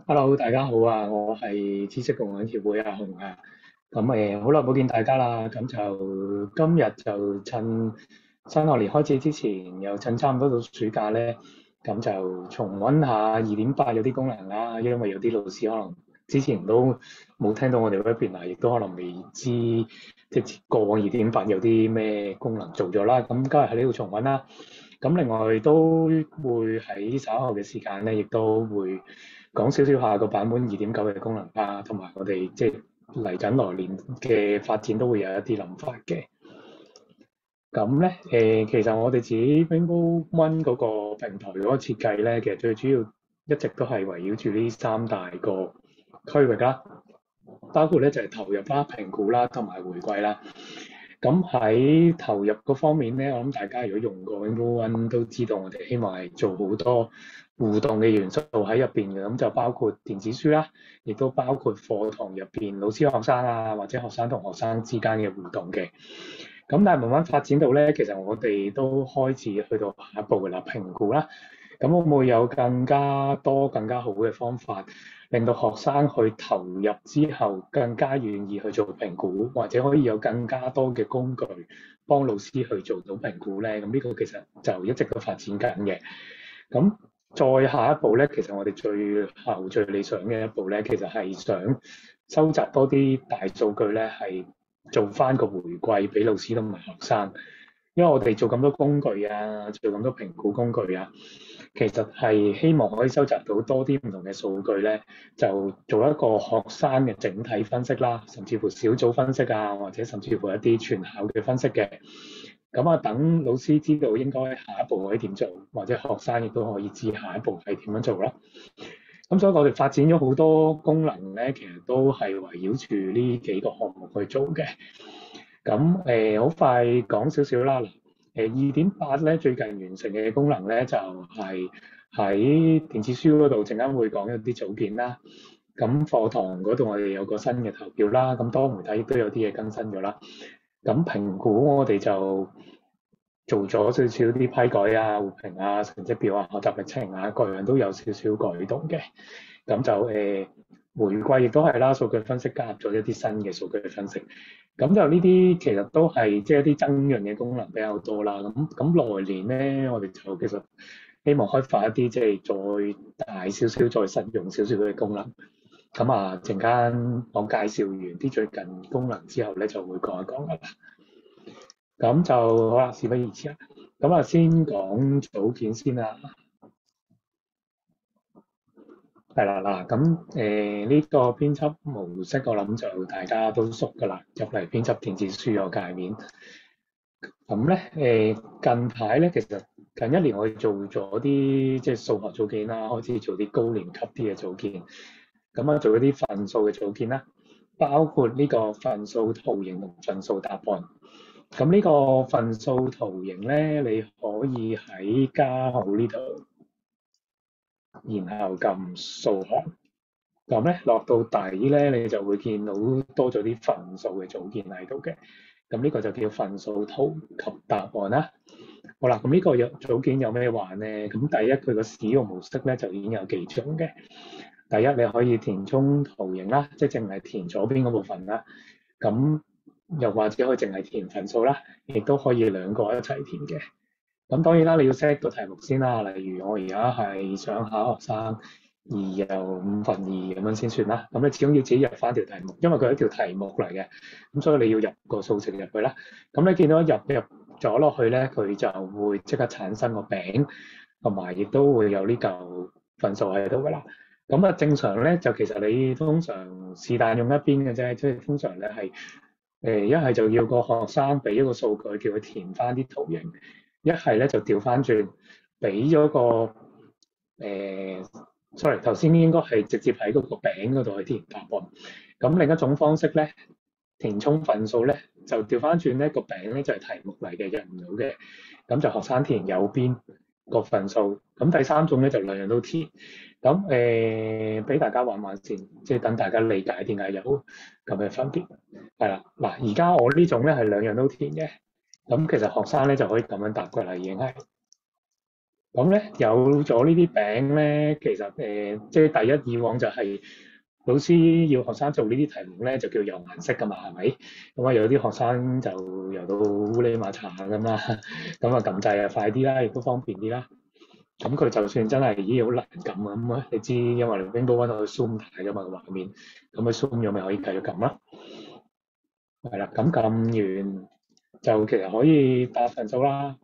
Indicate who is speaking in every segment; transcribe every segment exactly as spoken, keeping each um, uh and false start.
Speaker 1: Hello，大家好啊！我係知識共享協會阿紅啊。咁誒，好耐冇見大家啦。咁就今日就趁新學年開始之前，又趁差唔多到暑假咧，咁就重溫下二點八有啲功能啦。因為有啲老師可能之前都冇聽到我哋 webinar，亦都可能未知即係過往二點八有啲咩功能做咗啦。咁今日喺呢度重溫啦。咁另外都會喺稍後嘅時間咧，亦都會講少少下個版本二點九嘅功能啦，同埋我哋即係嚟緊來年嘅發展都會有一啲諗法嘅。咁咧誒，其實我哋自己 Rainbow One 嗰個平台嗰個設計咧，其實最主要一直都係圍繞住呢三大個區域啦，包括咧就係投入啦、評估啦同埋回饋啦。咁喺投入嗰方面咧，我諗大家如果用過 Rainbow One 都知道，我哋希望係做好多互動嘅元素喺入邊嘅，咁就包括電子書啦，亦都包括課堂入邊老師學生啊，或者學生同學生之間嘅互動嘅。咁但係慢慢發展到咧，其實我哋都開始去到下一步嘅啦，評估啦。咁會唔會有更加多、更加好嘅方法，令到學生去投入之後更加願意去做評估，或者可以有更加多嘅工具幫老師去做到評估咧？咁呢個其實就一直都發展緊嘅。咁再下一步咧，其實我哋最後最理想嘅一步咧，其實係想收集多啲大數據咧，係做翻個回饋俾老師同埋學生。因為我哋做咁多工具啊，做咁多評估工具啊，其實係希望可以收集到多啲唔同嘅數據咧，就做一個學生嘅整體分析啦，甚至乎小組分析啊，或者甚至乎一啲全校嘅分析嘅。咁啊，等老師知道應該下一步可以點做，或者學生亦都可以知下一步係點樣做啦。咁所以我哋發展咗好多功能咧，其實都係圍繞住呢幾個項目去做嘅。咁誒好快講少少啦。嗱，誒二點八咧最近完成嘅功能咧就係、是、喺電子書嗰度陣間會講一啲組件啦。咁課堂嗰度我哋有個新嘅投票啦。咁多媒體亦都有啲嘢更新咗啦。咁評估我哋就做咗少少啲批改啊、互評啊、成績表啊、學習歷程啊，各樣都有少少改動嘅。咁就誒、呃、回饋亦都係啦，數據分析加入咗一啲新嘅數據分析。咁就呢啲其實都係即係一啲增潤嘅功能比較多啦。咁咁來年咧，我哋就其實希望開發一啲即係再大少少、再實用少少嘅功能。咁啊，陣間我介紹完啲最近功能之後咧，就會講一講噶啦。咁就好啦，事不宜遲啦。咁啊，先講組件先啦。係啦，嗱，咁誒呢個編輯模式，我諗就大家都熟噶啦，入嚟編輯電子書個界面。咁咧誒近排咧，其實近一年我哋做咗啲即係數學組件啦，開始做啲高年級啲嘅組件。咁啊，做一啲分數嘅組件啦，包括呢個分數圖形同分數答案。咁呢個分數圖形咧，你可以喺加號呢度，然後撳數學。咁咧落到底咧，你就會見到多咗啲分數嘅組件喺度嘅。咁呢個就叫分數圖及答案啦。好啦，咁呢個有組件有咩玩咧？咁第一，佢個使用模式咧就已經有幾種嘅。第一，你可以填充圖形啦，即係淨係填左邊嗰部分啦。咁又或者可以淨係填分數啦，亦都可以兩個一齊填嘅。咁當然啦，你要 set 個題目先啦。例如我而家係想考學生二又五分二咁樣先算啦。咁你始終要自己入翻條題目，因為佢係一條題目嚟嘅。咁所以你要入個數值入去啦。咁你見到入入咗落去咧，佢就會即刻產生個餅，同埋亦都會有呢嚿分數喺度噶啦。咁啊，正常咧就其實你通常是但用一邊嘅啫，即係通常咧係誒一係就要個學生俾一個數據，叫佢填翻啲圖形。一係咧就調翻轉，俾咗個誒、呃、，sorry，頭先應該係直接喺嗰個餅嗰度去填答案。咁另一種方式咧，填充分數咧，就調翻轉咧個餅咧就係、是、題目嚟嘅，入唔到嘅。咁就學生填右邊個分數。咁第三種咧就兩樣都填。咁誒，俾、呃、大家玩玩先，即係等大家理解點解有咁嘅分別。係啦，嗱，而家我呢種咧係兩樣都填嘅。咁其實學生咧就可以咁樣答㗎啦，已經係。 咁咧有咗呢啲餅咧，其實誒、呃、即係第一以往就係老師要學生做呢啲題目咧，就叫油顏色噶嘛，係咪？咁啊有啲學生就游到烏哩馬查咁啦，咁啊撳掣啊快啲啦，亦都方便啲啦。咁佢就算真係咦好難撳啊咁啊，你知因為 Rainbow One 可以 zoom 大噶嘛個畫面，咁佢 zoom 咗咪可以繼續撳啦。係啦，咁撳完就其實可以打分數啦。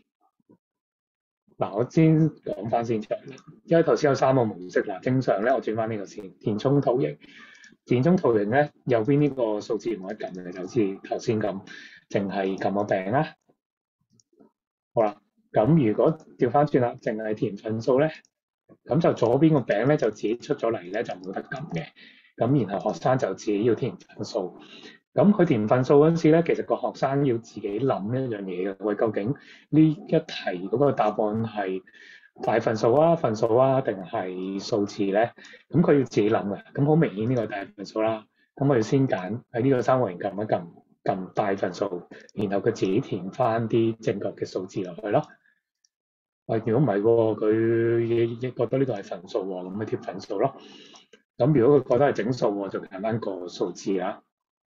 Speaker 1: 嗱，我先講翻先出嚟，因為頭先有三個模式嗱，正常咧我轉翻呢個先，填充圖形，填充圖形咧右邊呢個數字唔可以撳嘅，就好似頭先咁，淨係撳個餅啦。好啦，咁如果調翻轉啦，淨係填分數咧，咁就左邊個餅咧就自己出咗嚟咧就冇得撳嘅，咁然後學生就自己要填分數。咁佢填分數嗰陣時咧，其實個學生要自己諗一樣嘢嘅，喂，究竟呢一題嗰個答案係大分數啊、分數啊，定係數字咧？咁佢要自己諗嘅。咁好明顯呢個係大分數啦。咁我哋先揀喺呢個三角形撳一撳，撳大分數，然後佢自己填翻啲正確嘅數字落去咯。喂，如果唔係喎，佢亦亦覺得呢個係分數喎，咁咪貼分數咯。咁如果佢覺得係整數喎，就揀翻個數字啦。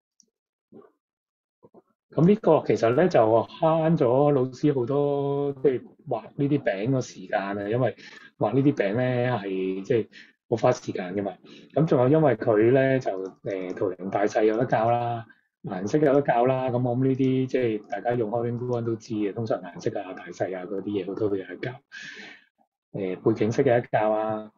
Speaker 1: 咁呢個其實咧就慳咗老師好多即係畫呢啲餅個時間啊，因為畫呢啲餅咧係即係好花時間㗎嘛。咁仲有因為佢咧就誒圖形大細有得校啦，顏色有得校啦。咁我諗呢啲即係大家用開 Rainbow One 都知嘅，通常顏色啊、大細啊嗰啲嘢好多都有得校。誒背景色有得校啊，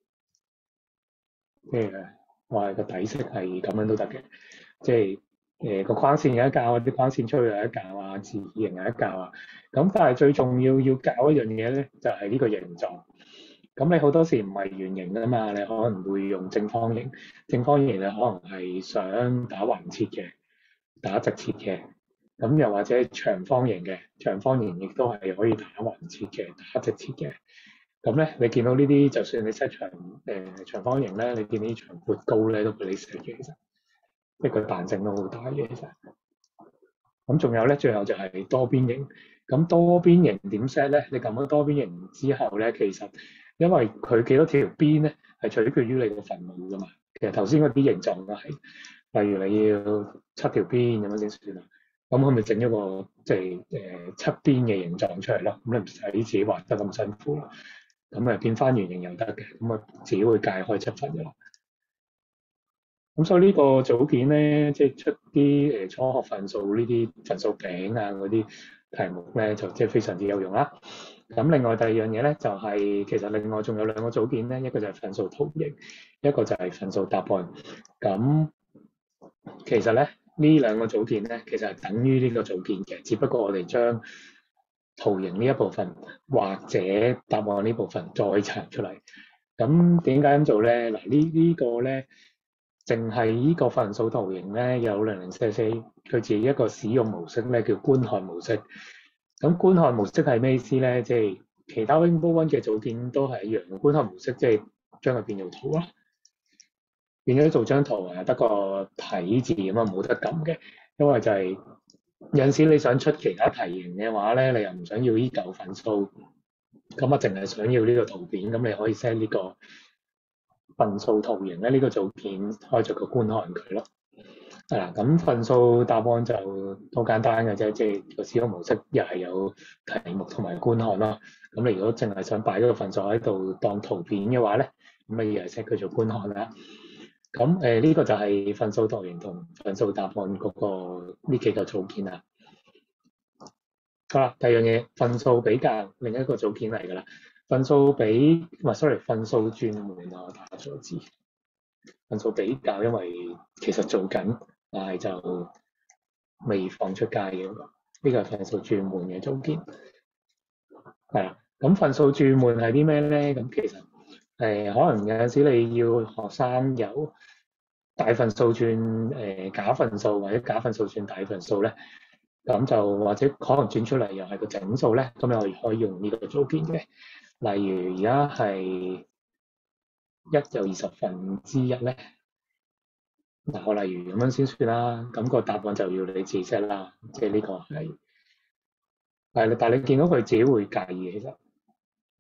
Speaker 1: 即係話個底色係咁樣都得嘅，即係。誒個框線有得校啊，啲框線出去有得校啊，字形有得校啊。咁但係最重要要校一樣嘢咧，就係呢個形狀。咁你好多時唔係圓形㗎嘛，你可能會用正方形。正方形你可能係想打橫切嘅，打直切嘅。咁又或者長方形嘅，長方形亦都係可以打橫切嘅，打直切嘅。咁咧，你見到呢啲，就算你 set 長誒長方形咧，你見呢啲長闊高咧都俾你 set 嘅，其實。即係佢彈性都好大嘅，其實。咁仲有咧，最後就係多邊形。咁多邊形點 set 咧？你撳咗多邊形之後咧，其實因為佢幾多條邊咧，係取決於你個分母噶嘛。其實頭先嗰啲形狀都係，例如你要七條邊咁樣先算啊。咁佢咪整咗個即係誒七邊嘅形狀出嚟咯。咁你唔使自己畫得咁辛苦咯。咁啊變翻圓形又得嘅，咁啊自己會界開七分嘅啦。咁所以呢個組件咧，即係出啲誒初學分數呢啲分數餅啊嗰啲題目咧，就即係非常之有用啦。咁另外第二樣嘢咧，就係其實另外仲有兩個組件咧，一個就係分數圖形，一個就係分數答案。咁其實咧呢兩個組件咧，其實係等於呢個組件嘅，只不過我哋將圖形呢一部分或者答案呢部分再拆出嚟。咁點解咁做咧？嗱，呢呢個咧。淨係呢個分數圖形咧，有零零四四，佢自己一個使用模式咧，叫觀看模式。咁觀看模式係咩意思咧？即係其他 Rainbow One 嘅組件都係一樣嘅觀看模式，即係將佢變做圖啦，變咗做張圖啊，得個睇字咁啊，冇得撳嘅。因為就係有陣時你想出其他題型嘅話咧，你又唔想要呢嚿分數，咁啊淨係想要呢個圖片，咁你可以 set 呢個分數圖形咧，呢個組件開咗個觀看佢咯。係啦，咁分數答案就好簡單嘅啫，即係個使用模式又係有題目同埋觀看啦。咁你如果淨係想擺嗰個分數喺度當圖片嘅話咧，咁你又係 set 佢做觀看啦。咁誒呢個就係分數圖形同分數答案嗰個呢幾個組件啦。好啦，第二樣嘢分數比較另一個組件嚟㗎啦。分數比唔係 sorry 分數轉換啊，我打錯字。分數比較，因為其實做緊，但係就未放出街嘅。呢個係分數轉換嘅組件。係啦，咁分數轉換係啲咩咧？咁其實誒、呃、可能有陣時你要學生由大分數轉誒、呃、假分數，或者假分數轉大分數咧，咁就或者可能轉出嚟又係個整數咧，咁你可以用呢個組件嘅。例如而家係一有二十分之一咧，嗱我例如咁樣先算啦，咁個答案就要你自己 set 啦，即係呢個係係啦，但係你見到佢自己會計嘅其實，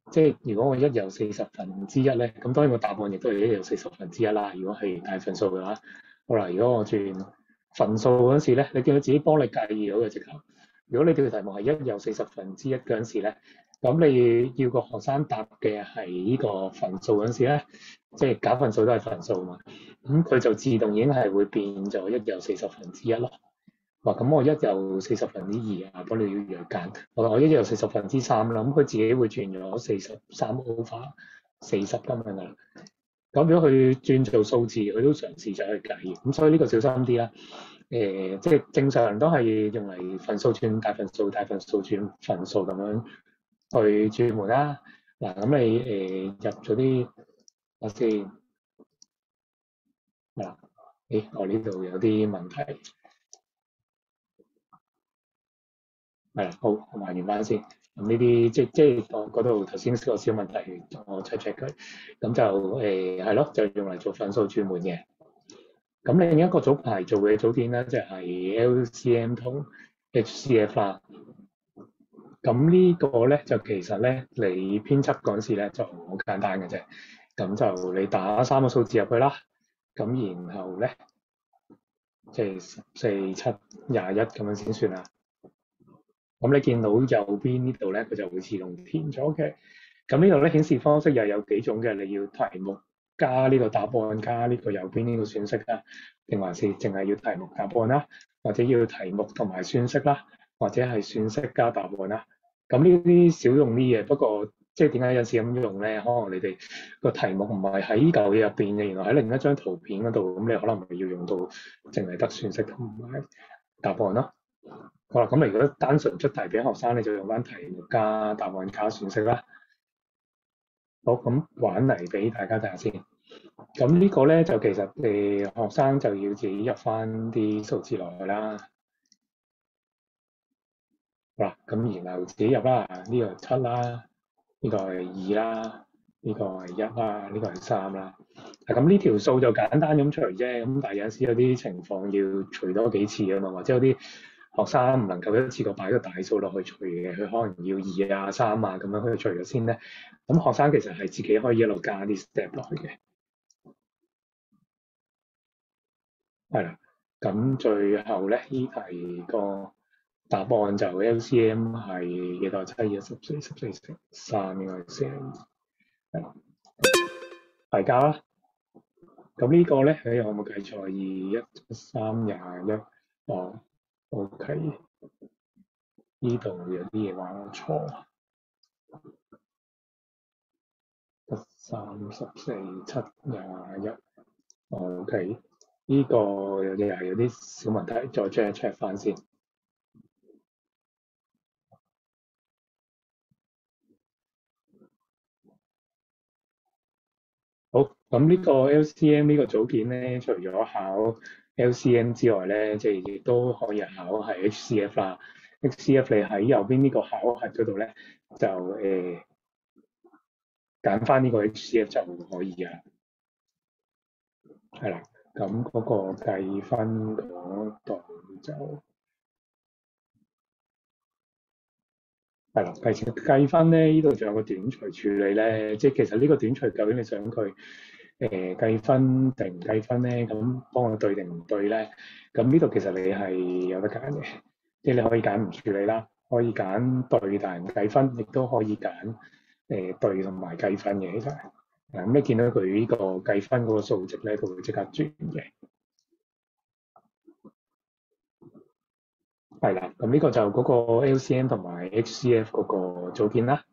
Speaker 1: 即係如果我一有四十分之一咧，咁當然個答案亦都係一有四十分之一啦。如果係大份數嘅話，好啦，如果我轉分數嗰陣時咧，你見到自己幫你計咗嘅直頭。如果你條題目係一有四十分之一嗰陣時咧，咁你要個學生答嘅係呢個分數嗰陣時咧，即係假分數都係分數嘛，咁佢就自動已經係會變咗一有四十分之一咯。哇！咁我一有四十分之二啊，幫你要約間。我我一有四十分之三啦，咁佢自己會轉咗四十三 over 四十咁樣噶啦。咁如果佢轉做數字，佢都嘗試咗去計，咁所以呢個小心啲啦。誒、呃，即係正常都係用嚟分數轉大分數，大分數轉分數咁樣去轉換啦。嗱，咁你誒、呃、入咗啲我先，嗱，誒，我呢度有啲問題。係啦，好，我還原翻先。咁呢啲即即係我嗰度頭先個小問題，我 check check 佢。咁就誒係咯，就用嚟做分數轉換嘅。咁另一個組排做嘅組件咧，就係 L C M 同 H C F 啦。咁呢個咧就其實咧，你編輯嗰陣時咧就好簡單嘅啫。咁就你打三個數字入去啦。咁然後咧，即係十四、七、廿一咁樣先算啦。咁你見到右邊呢度咧，佢就會自動填咗嘅。咁呢度咧顯示方式又有幾種嘅，你要題目加呢個答案加呢個右邊呢個選式啦，定還是淨係要題目答案啦，或者要題目同埋選式啦，或者係選式加答案啦。咁呢啲少用啲嘢，不過即係點解有時咁用咧？可能你哋個題目唔係喺呢嚿嘢入邊嘅，原來喺另一張圖片嗰度，咁你可能咪要用到淨係得選式同埋答案咯。好啦，咁如果單純出題俾學生，你就用翻題目加答案加選式啦。好，咁玩嚟俾大家睇下先。咁呢個咧就其實誒、呃、學生就要自己入翻啲數字落去啦。好啦，咁然後自己入啦，呢個係七啦，呢個係二啦，呢個係一啦，呢個係三啦。嗱，咁呢條數就簡單咁除啫，咁但係有時有啲情況要除多幾次啊嘛，或者有啲學生唔能夠一次過擺個大數落去除嘅，佢可能要二啊、三啊咁樣去除咗先咧。咁學生其實係自己可以一路加啲 step 落去嘅。係啦，咁最後咧，呢題個答案就 L C M 係幾多？七二十四十四乘三應該係四十二。係啦，大家啦。咁呢個咧，誒我有冇計錯？二一三廿一，哦，OK。呢度有啲嘢話我錯，得三十四七廿一，OK。呢個有啲係有啲小問題，再 check 一 check 翻先。好，咁呢個 L C M 呢個組件咧，除咗考 L C M 之外咧，即係亦都可以考係 H C F 啦。H C F 你喺右邊呢個考核嗰度咧，就誒揀翻呢個 H C F 就可以啊。係啦，咁嗰個計分嗰度就係啦，計計分咧，呢度仲有個短除處理咧，即係其實呢個短除究竟你想佢誒計分定唔計分咧？咁幫我對定唔對咧？咁呢度其實你係有得揀嘅，即係你可以揀唔處理啦，可以揀對但唔計分，亦都可以揀誒、呃、對同埋計分嘅。其實嗱，咁你見到佢呢個計分嗰個數值咧，佢會即刻轉嘅。係啦，咁呢個就嗰個 L C M 同埋 H C F 嗰個組件啦。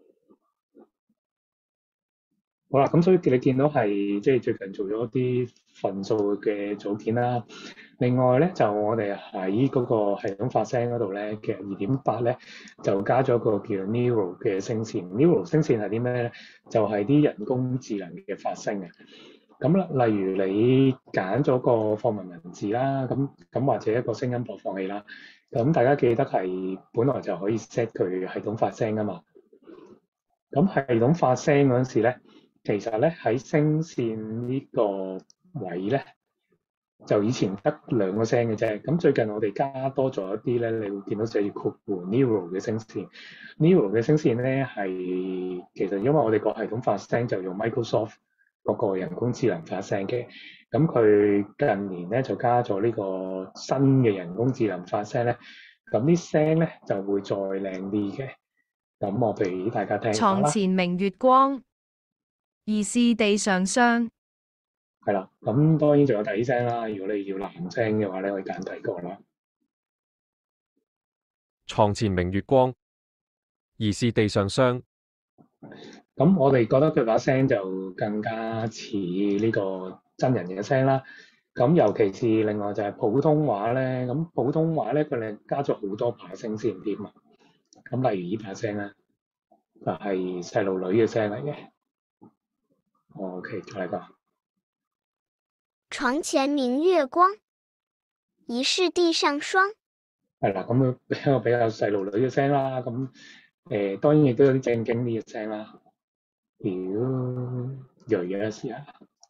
Speaker 1: 好啦，咁所以你見到係即係最近做咗啲份數嘅組件啦。另外咧，就我哋喺嗰個系統發聲嗰度咧，其實二點八咧就加咗個叫 Neural 嘅聲線。Neural 聲線係啲咩咧？就係、是、啲人工智能嘅發聲嘅。咁例如你揀咗個課文文字啦，咁咁或者一個聲音播放器啦，咁大家記得係本來就可以 set 佢系統發聲㗎嘛。咁系統發聲嗰陣時咧，其實咧喺聲線呢個位咧， 就以前得兩個聲嘅啫，咁最近我哋加多咗一啲咧，你會見到寫住括弧 Neural 嘅聲線。Neural 嘅聲線咧係其實因為我哋個系統發聲就用 Microsoft 嗰個人工智能發聲嘅，咁佢近年咧就加咗呢個新嘅人工智能發聲咧，咁啲聲咧就會再靚啲嘅。咁我俾大家聽下啦。
Speaker 2: 床前明月光，疑是地上霜。
Speaker 1: 係啦，咁當然仲有第二聲啦。如果你要男聲嘅話咧，可以揀第二個啦。
Speaker 3: 床前明月光，疑是地上霜。
Speaker 1: 咁我哋覺得佢把聲就更加似呢個真人嘅聲啦。咁尤其是另外就係普通話咧，咁普通話咧佢哋加咗好多把聲先添啊。咁例如呢把聲咧，就係細路女嘅聲嚟嘅。OK，再嚟個。
Speaker 4: 床前明月光，疑是地上霜。
Speaker 1: 係啦，咁佢比較比較細路女嘅聲啦。咁誒、呃、當然亦都有啲正經啲嘅聲啦。屌，銳嘅試下。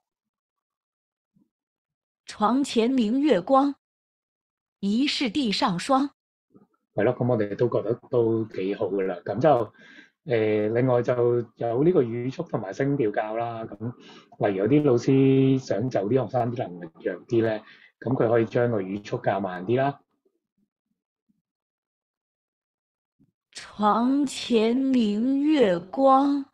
Speaker 5: 床前明月光，疑是地上霜。
Speaker 1: 係咯，咁我哋都覺得都幾好噶啦。咁就誒、呃，另外就有呢個語速同埋聲調教啦。咁例如有啲老師想就啲學生啲能力弱啲咧，咁佢可以將個語速教慢啲啦。
Speaker 5: 床前明月光，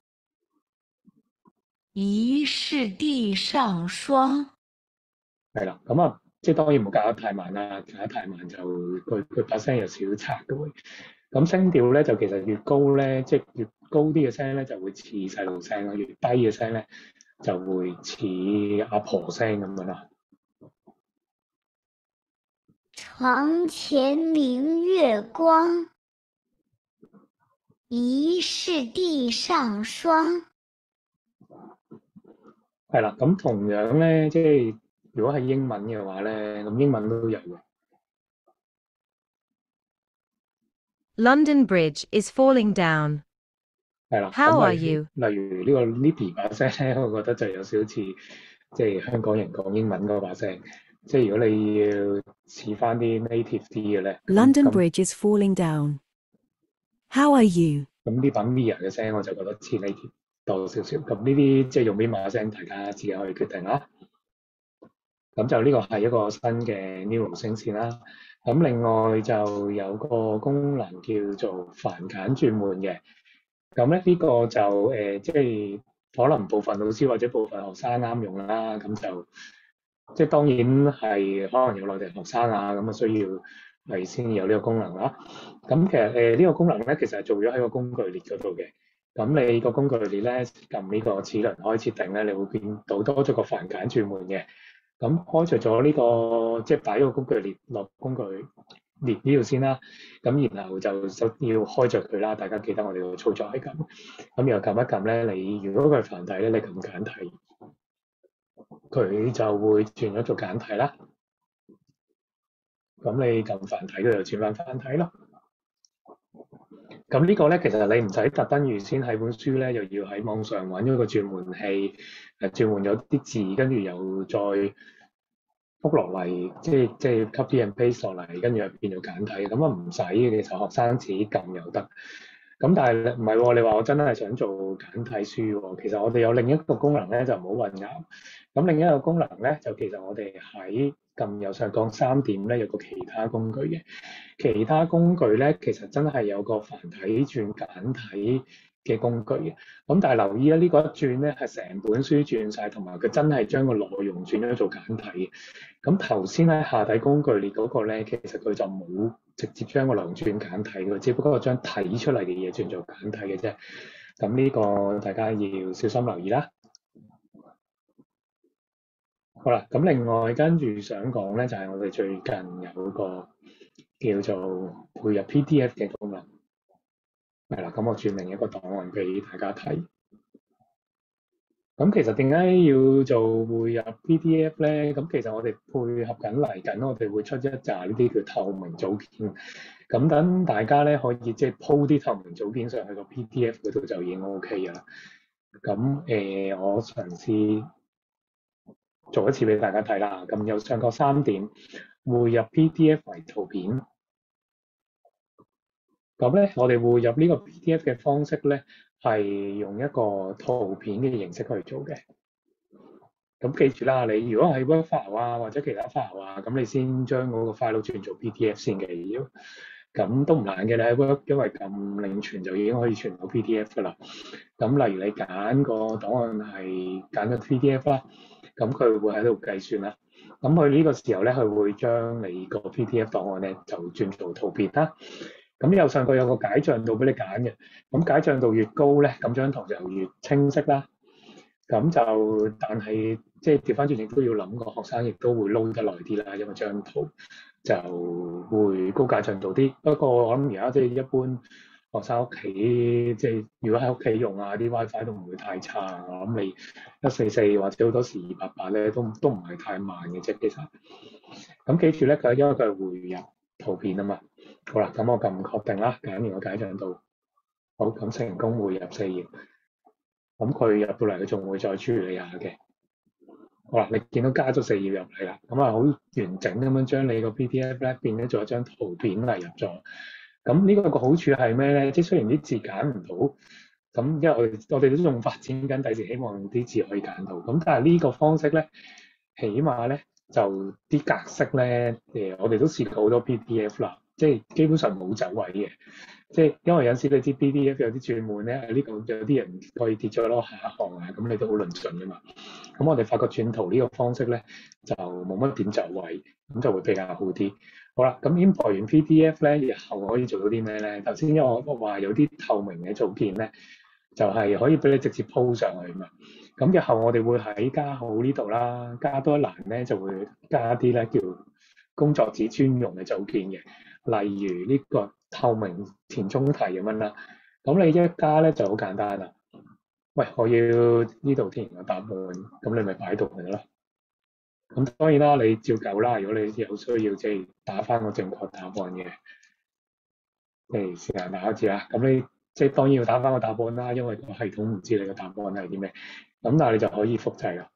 Speaker 5: 疑是地上霜。
Speaker 1: 係啦，咁啊，即係當然唔好教得太慢啦，教得太慢就佢佢把聲有少少差嘅會。咁聲調咧就其實越高咧，即係越高啲嘅聲咧就會似細路聲咯，越低嘅聲咧就會似阿婆聲咁樣啦。
Speaker 4: 床前明月光，疑是地上霜。
Speaker 1: 係啦，咁同樣咧，即係如果係英文嘅話咧，咁英文都有嘅。
Speaker 2: London Bridge is falling down.
Speaker 1: 係啦，
Speaker 2: How
Speaker 1: 咁
Speaker 2: are
Speaker 1: 例
Speaker 2: you?
Speaker 1: 如例如呢個 Libby 把聲咧，我覺得就有少少似即係香港人講英文嗰把聲。即係如果你要似翻啲 native 啲嘅咧，
Speaker 6: London
Speaker 1: 咁
Speaker 6: Bridge is falling down. How are you?
Speaker 1: 咁呢把 Mia 嘅聲我就覺得似 native 多少少。咁呢啲即係用邊把聲，大家自己可以決定啦。咁就呢個係一個新嘅 Neural 聲線啦。咁另外就有個功能叫做繁簡轉換嘅。咁咧呢個就誒、呃、即係可能部分老師或者部分學生啱用啦。咁就即係當然係可能有內地學生啊，咁啊需要係先有呢個功能啦。咁其實誒呢、呃這個功能咧，其實係做咗喺個工具列嗰度嘅。咁你個工具列咧撳呢個齒輪開設定咧，你會見到多咗個繁簡轉換嘅。咁開除咗呢個即係擺個工具列落工具列呢度先啦。咁然後就首要開着佢啦。大家記得我哋個操作係咁。咁然後撳一撳咧，你如果佢係繁體咧，你撳簡體，佢就會轉咗做簡體啦。咁你撳繁體，佢就轉翻繁體咯。咁呢個咧，其實你唔使特登預先喺本書咧，又要喺網上揾咗個轉換器，誒轉換咗啲字，跟住又再覆落嚟，即係即係 copy and paste 落嚟，跟住又變做簡體。咁啊唔使嘅，其實學生自己撳又得。咁但係唔係喎？你話我真係想做簡體書喎？其實我哋有另一個功能咧，就唔好混淆。咁另一個功能咧，就其實我哋喺撳右上角三點咧，有個其他工具嘅。其他工具咧，其實真係有個繁體轉簡體嘅工具嘅。咁但係留意咧，呢、這個一轉咧係成本書轉晒，同埋佢真係將個內容轉咗做簡體嘅。咁頭先喺下底工具列嗰個咧，其實佢就冇直接將個內容轉簡體嘅，只不過將睇出嚟嘅嘢轉做簡體嘅啫。咁呢個大家要小心留意啦。好啦，咁另外跟住想講咧，就係、是、我哋最近有個叫做配入 P D F 嘅功能。係啦，咁我轉另一個檔案俾大家睇。咁其實點解要做匯入 P D F 咧？咁其實我哋配合緊嚟緊，我哋會出一紮呢啲叫透明組件。咁等大家咧可以即係鋪啲透明組件上去個 P D F 嗰度就已經 OK 㗎啦。咁誒、呃，我嘗試做一次俾大家睇啦。咁右上角三點匯入 P D F 為圖片。咁咧，我哋匯入呢個 P D F 嘅方式咧，係用一個圖片嘅形式去做嘅。咁記住啦，你如果係 Word file 啊或者其他 file 啊，咁你先將嗰個 file 轉做 P D F 先嘅要。咁都唔難嘅，你喺 Word 因為撳領傳就已經可以傳到 P D F 噶啦。咁例如你揀個檔案係揀個 P D F 啦，咁佢會喺度計算啦。咁佢呢個時候咧，佢會將你個 P D F 檔案咧就轉做圖片啦。咁右上角有個解像度俾你揀嘅，咁解像度越高咧，咁張圖就越清晰啦。咁就但係即係調翻轉亦都要諗個學生亦都會撈得耐啲啦，因為張圖就會高解像度啲。不過我諗而家即係一般學生屋企即係如果喺屋企用啊，啲 WiFi 都唔會太差。我諗你一四四或者好多時二八八咧都都唔係太慢嘅啫，其實。咁記住咧，佢因為佢係匯入圖片啊嘛。好啦，咁我撳確定啦，揀完個解像度，好，咁成功匯入四頁。咁佢入到嚟，佢仲會再處理下嘅。好啦，你見到加咗四頁入嚟啦，咁啊好完整咁樣將你個 P D F 咧變咗做一張圖片嚟入咗。咁呢個個好處係咩咧？即係雖然啲字揀唔到，咁因為我哋我哋都仲發展緊，第時希望啲字可以揀到。咁但係呢個方式咧，起碼咧就啲格式咧，誒我哋都試過好多 P D F 啦。即係基本上冇走位嘅，即係因為有時你知 P D F 有啲轉換咧，呢、這個有啲人可以跌咗咯下一行啊，咁你都好論盡㗎嘛。咁我哋發覺轉圖呢個方式咧就冇乜點走位，咁就會比較好啲。好啦，咁 import 完 P D F 咧，日後可以做到啲咩咧？頭先因為我話有啲透明嘅組件咧，就係、是、可以俾你直接 po 上去嘛。咁日後我哋會喺加號呢度啦，加多一欄咧就會加啲咧叫工作紙專用嘅組件嘅。例如呢個透明填充題咁樣啦，咁你一加咧就好簡單啦。喂，我要呢度填個答案，咁你咪擺度咪得咯。咁當然啦，你照舊啦。如果你有需要即係打翻個正確答案嘅，即係試下打一次啦。咁你即係當然要打翻個答案啦，因為個系統唔知你個答案係啲咩。咁但係你就可以複製啦。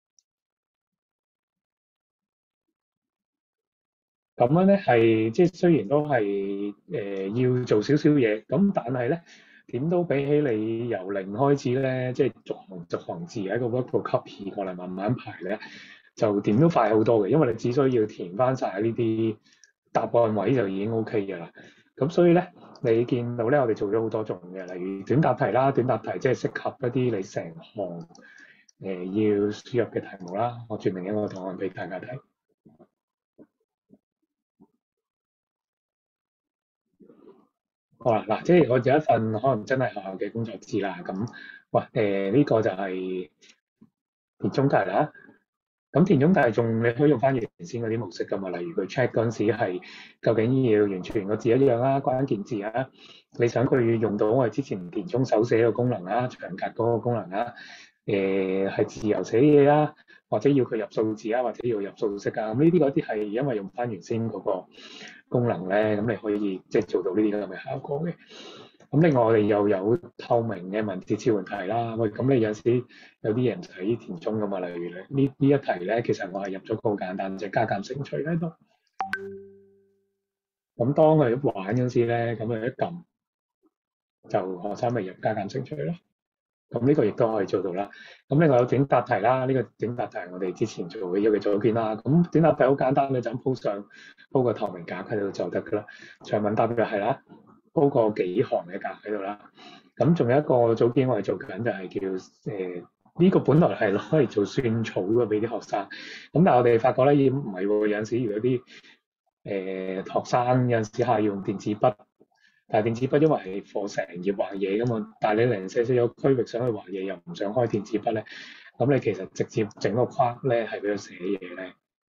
Speaker 1: 咁樣咧係即係雖然都係誒、呃、要做少少嘢，咁但係咧點都比起你由零開始咧，即係逐行逐行字喺個 Word 度 copy 過嚟慢慢排咧，就點都快好多嘅，因為你只需要填翻晒呢啲答案位就已經 OK 嘅啦。咁所以咧，你見到咧，我哋做咗好多種嘅，例如短答題啦，短答題即係適合一啲你成行誒、呃、要輸入嘅題目啦。我轉另一個答案俾大家睇。好啦，嗱，即係我有一份可能真係學校嘅工作紙啦，咁，喂，誒、呃、呢、這個就係填充題啦。咁填充題仲你可以用翻原先嗰啲模式噶嘛，例如佢 check 嗰陣時係究竟要完全個字一樣啦，關鍵字啊，你想佢用到我哋之前填充手寫嘅功能啦，長格嗰個功能啦，誒、呃、係自由寫嘢啦，或者要佢入數字啊，或者要入數式啊，咁呢啲嗰啲係因為用翻原先嗰個功能咧，咁你可以即係做到呢啲咁嘅效果嘅。咁另外我哋又有透明嘅文字切換題啦。喂，咁你有時有啲人睇填充噶嘛？例如咧呢呢一題咧，其實我係入咗個好簡單，就係加減乘除喺度。咁當佢玩嗰時咧，咁佢一撳就學生咪入加減乘除咯。咁呢個亦都可以做到啦。咁另外有短答題啦，呢、這個短答題我哋之前做嘅一個組件啦。咁短答題好簡單，你就咁鋪上鋪個透明格喺度就得噶啦。長問答就係啦。鋪個幾行嘅格喺度啦，咁仲有一個組件我哋做緊就係叫誒呢、呃這個本來係攞嚟做算草嘅俾啲學生，咁但係我哋發覺咧，唔係喎，有陣時如果啲誒、呃、學生有陣時係用電子筆，但係電子筆因為係課成頁畫嘢噶嘛，但係你零舍舍有區域想去畫嘢又唔想開電子筆咧，咁你其實直接整個框咧係俾佢寫嘢咧，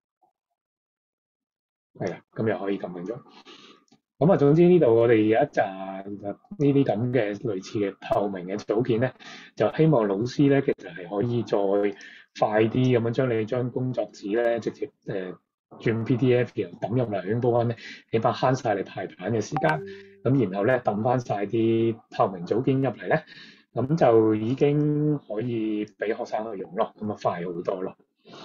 Speaker 1: 係啦，咁又可以咁樣做。咁啊，總之呢度我哋有一紮呢啲咁嘅類似嘅透明嘅組件咧，就希望老師咧其實係可以再快啲咁樣將你張工作紙咧直接誒、呃、轉 P D F 然後抌入嚟香港咧，起碼慳晒你排版嘅時間。咁然後咧抌翻晒啲透明組件入嚟咧，咁就已經可以俾學生去用咯，咁啊快好多咯。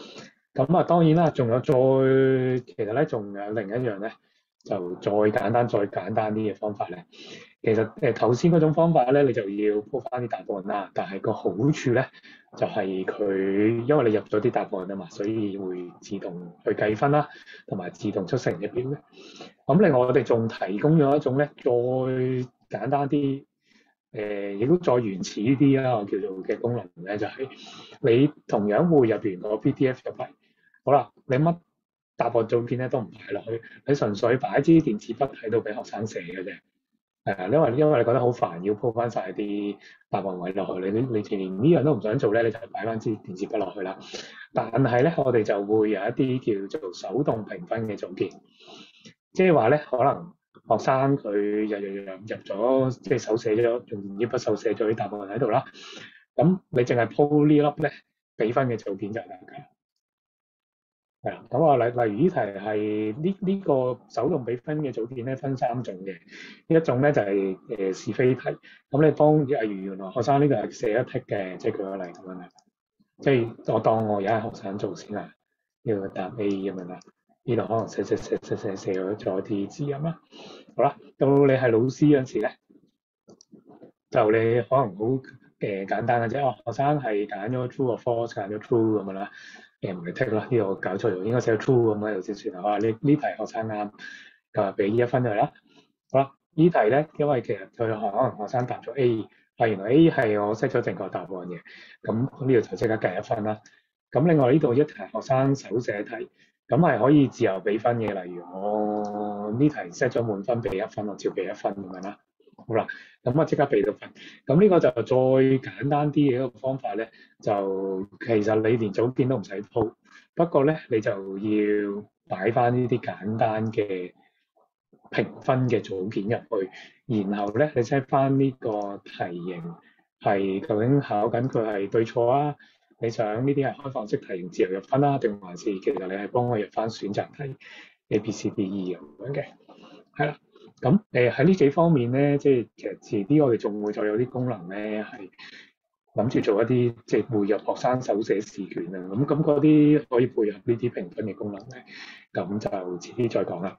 Speaker 1: 咁啊，當然啦，仲有再其實咧，仲有另一樣咧，就再簡單、再簡單啲嘅方法咧。其實誒頭先嗰種方法咧，你就要鋪翻啲答案啦。但係個好處咧，就係、是、佢因為你入咗啲答案啊嘛，所以會自動去計分啦，同埋自動出成績表嘅。咁另外我哋仲提供咗一種咧，再簡單啲。誒，亦都再原始啲啦，我叫做嘅功能咧，就係、是、你同樣會入完個 P D F 入嚟，好啦，你乜答案組件咧都唔擺落去，你純粹擺支電子筆喺度俾學生寫嘅啫。係啊，因為因為你覺得好煩，要鋪翻晒啲答案位落去，你你你連呢樣都唔想做咧，你就擺翻支電子筆落去啦。但係咧，我哋就會有一啲叫做手動評分嘅組件，即係話咧，可能學生佢日日日入咗，即係手寫咗，用電子筆手寫咗啲答案喺度啦。咁你淨係鋪呢粒咧俾分嘅組件就得㗎。係啦，咁啊，例例如呢題係呢呢個手動俾分嘅組件咧，分三種嘅。一種咧就係、是、誒、呃、是非題，咁你幫例如原來學生呢個係寫一剔嘅，即係舉個例咁樣啦。即係我當我而家係學生做先啦，呢個答 A 咁樣啦，呢度可能寫寫寫寫寫寫咗啲字咁啦。好啦，到你係老師嗰陣時咧，就你可能好誒、呃、簡單嘅啫。哦，學生係揀咗 true or false，揀咗 true 咁樣啦。誒唔係 tick 啦，呢個我搞錯咗，應該寫 true 咁喺度先算啦。好啦，呢呢題學生啱，咁俾一分佢啦。好啦，呢題咧，因為其實佢可能學生答咗 A， 係原來 A 係我 set 咗正確答案嘅，咁呢度就即刻計一分啦。咁另外呢度一題學生手寫題，咁係可以自由俾分嘅，例如我呢題 set 咗滿分俾一分，我照俾一分咁樣啦。好啦，咁啊即刻俾到分。咁呢個就再簡單啲嘅一個方法咧，就其實你連組件都唔使鋪，不過咧你就要擺翻呢啲簡單嘅評分嘅組件入去，然後咧你 check 翻呢個題型係究竟考緊佢係對錯啊？你想呢啲係開放式題型自由入分啦、啊，定還是其實你係幫我入翻選擇題 A、B、C、D、E 咁樣嘅？係啦。咁誒喺呢幾方面咧，即係其實遲啲我哋仲會再有啲功能咧，係諗住做一啲即係匯入學生手寫試卷啊。咁咁嗰啲可以配合呢啲評分嘅功能咧，咁就遲啲再講啦。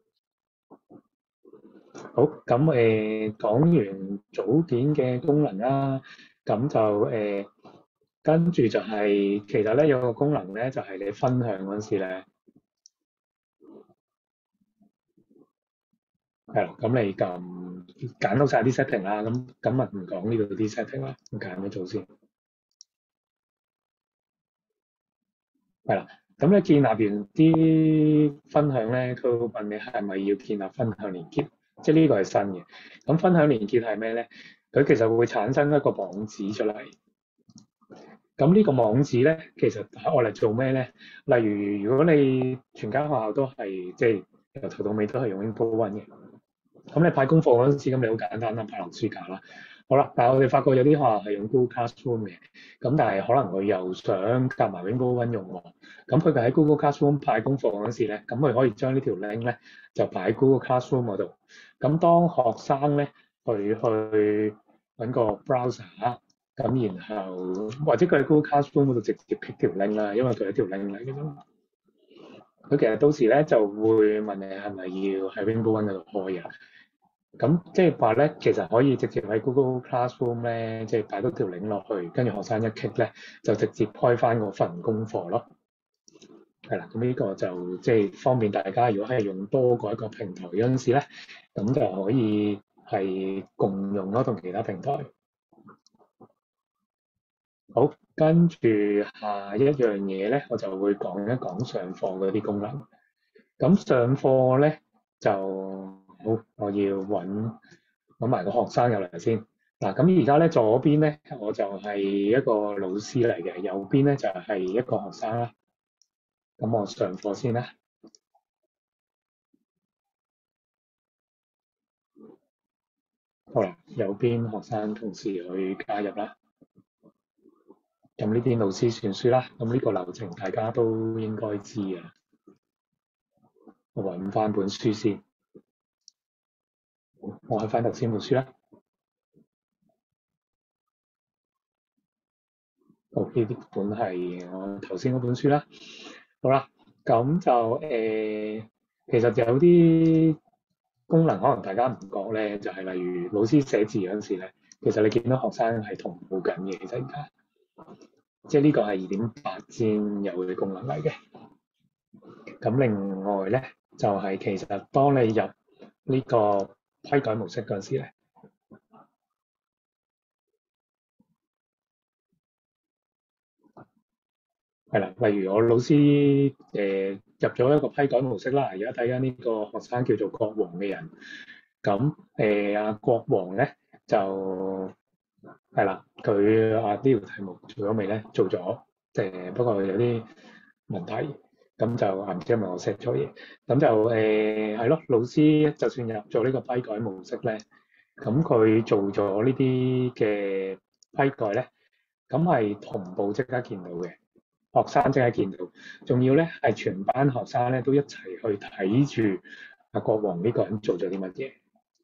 Speaker 1: 好，咁誒、呃、講完組件嘅功能啦，咁就誒、呃、跟住就係、是、其實咧有個功能咧，就係、是、你分享嗰陣時咧。係啦，咁你咁揀到晒啲 setting 啦，咁咁啊唔講呢度啲 setting 啦，咁揀咗做先。係啦，咁你建立完啲分享咧，佢會問你係咪要建立分享連結，即係呢個係新嘅。咁分享連結係咩咧？佢其實會產生一個網址出嚟。咁呢個網址咧，其實係愛嚟做咩咧？例如如果你全間學校都係即係由頭到尾都係用 Windows One 嘅。咁你派功課嗰陣時，咁你好簡單啦，派落書架啦。好啦，但係我哋發覺有啲學校係用 Google Classroom 嘅，咁但係可能佢又想夾埋 Windows One 用喎。咁佢哋喺 Google Classroom 派功課嗰陣時咧，咁佢可以將呢條 link 咧就擺喺 Google Classroom 嗰度。咁當學生咧去去揾個 browser，咁然後或者佢喺 Google Classroom 嗰度直接 click 條 link 啦，因為佢係條 link 嚟嘅啫。佢其實到時咧就會問你係咪要喺 Windows One 嗰度開啊？咁即係話咧，其實可以直接喺 Google Classroom 咧，即係擺多條 link 落去，跟住學生一 click 咧，就直接開翻嗰份功課咯。係啦，咁呢個就即係方便大家，如果係用多過一個平台嗰陣時咧，咁就可以係共用咯，同其他平台。好，跟住下一樣嘢咧，我就會講一講上課嗰啲功能。咁上課咧就好，我要揾揾埋個學生入嚟先。嗱，咁而家咧左邊咧我就係一個老師嚟嘅，右邊咧就係一個學生啦。咁我上課先啦。好啦，右邊學生同時去加入啦。咁呢邊老師算書啦。咁呢個流程大家都應該知啊。我揾翻本書先。我開翻頭先本書啦。好，呢啲本係我頭先嗰本書啦。 好啦，咁就誒、呃其實有啲功能可能大家唔覺咧，就係、例如老師寫字嗰陣時咧，其實你見到學生係同步緊嘅，其實而家即係呢個係二點八先有嘅功能嚟嘅。咁另外咧，就係、其實當你入呢個批改模式嗰陣時咧，係啦，例如我老師誒、呃入咗一個批改模式啦，而家睇緊呢個學生叫做國王嘅人，咁誒阿國王咧就係啦，佢啊呢條題目做咗未咧？做咗，誒、不過有啲問題，咁就啊唔知係咪我 set 錯嘢，咁就誒係咯，老師就算入咗呢個批改模式咧，咁佢做咗呢啲嘅批改咧，咁係同步即刻見到嘅。學生即係見到，仲要咧係全班學生咧都一齊去睇住阿國王呢個人做咗啲乜嘢。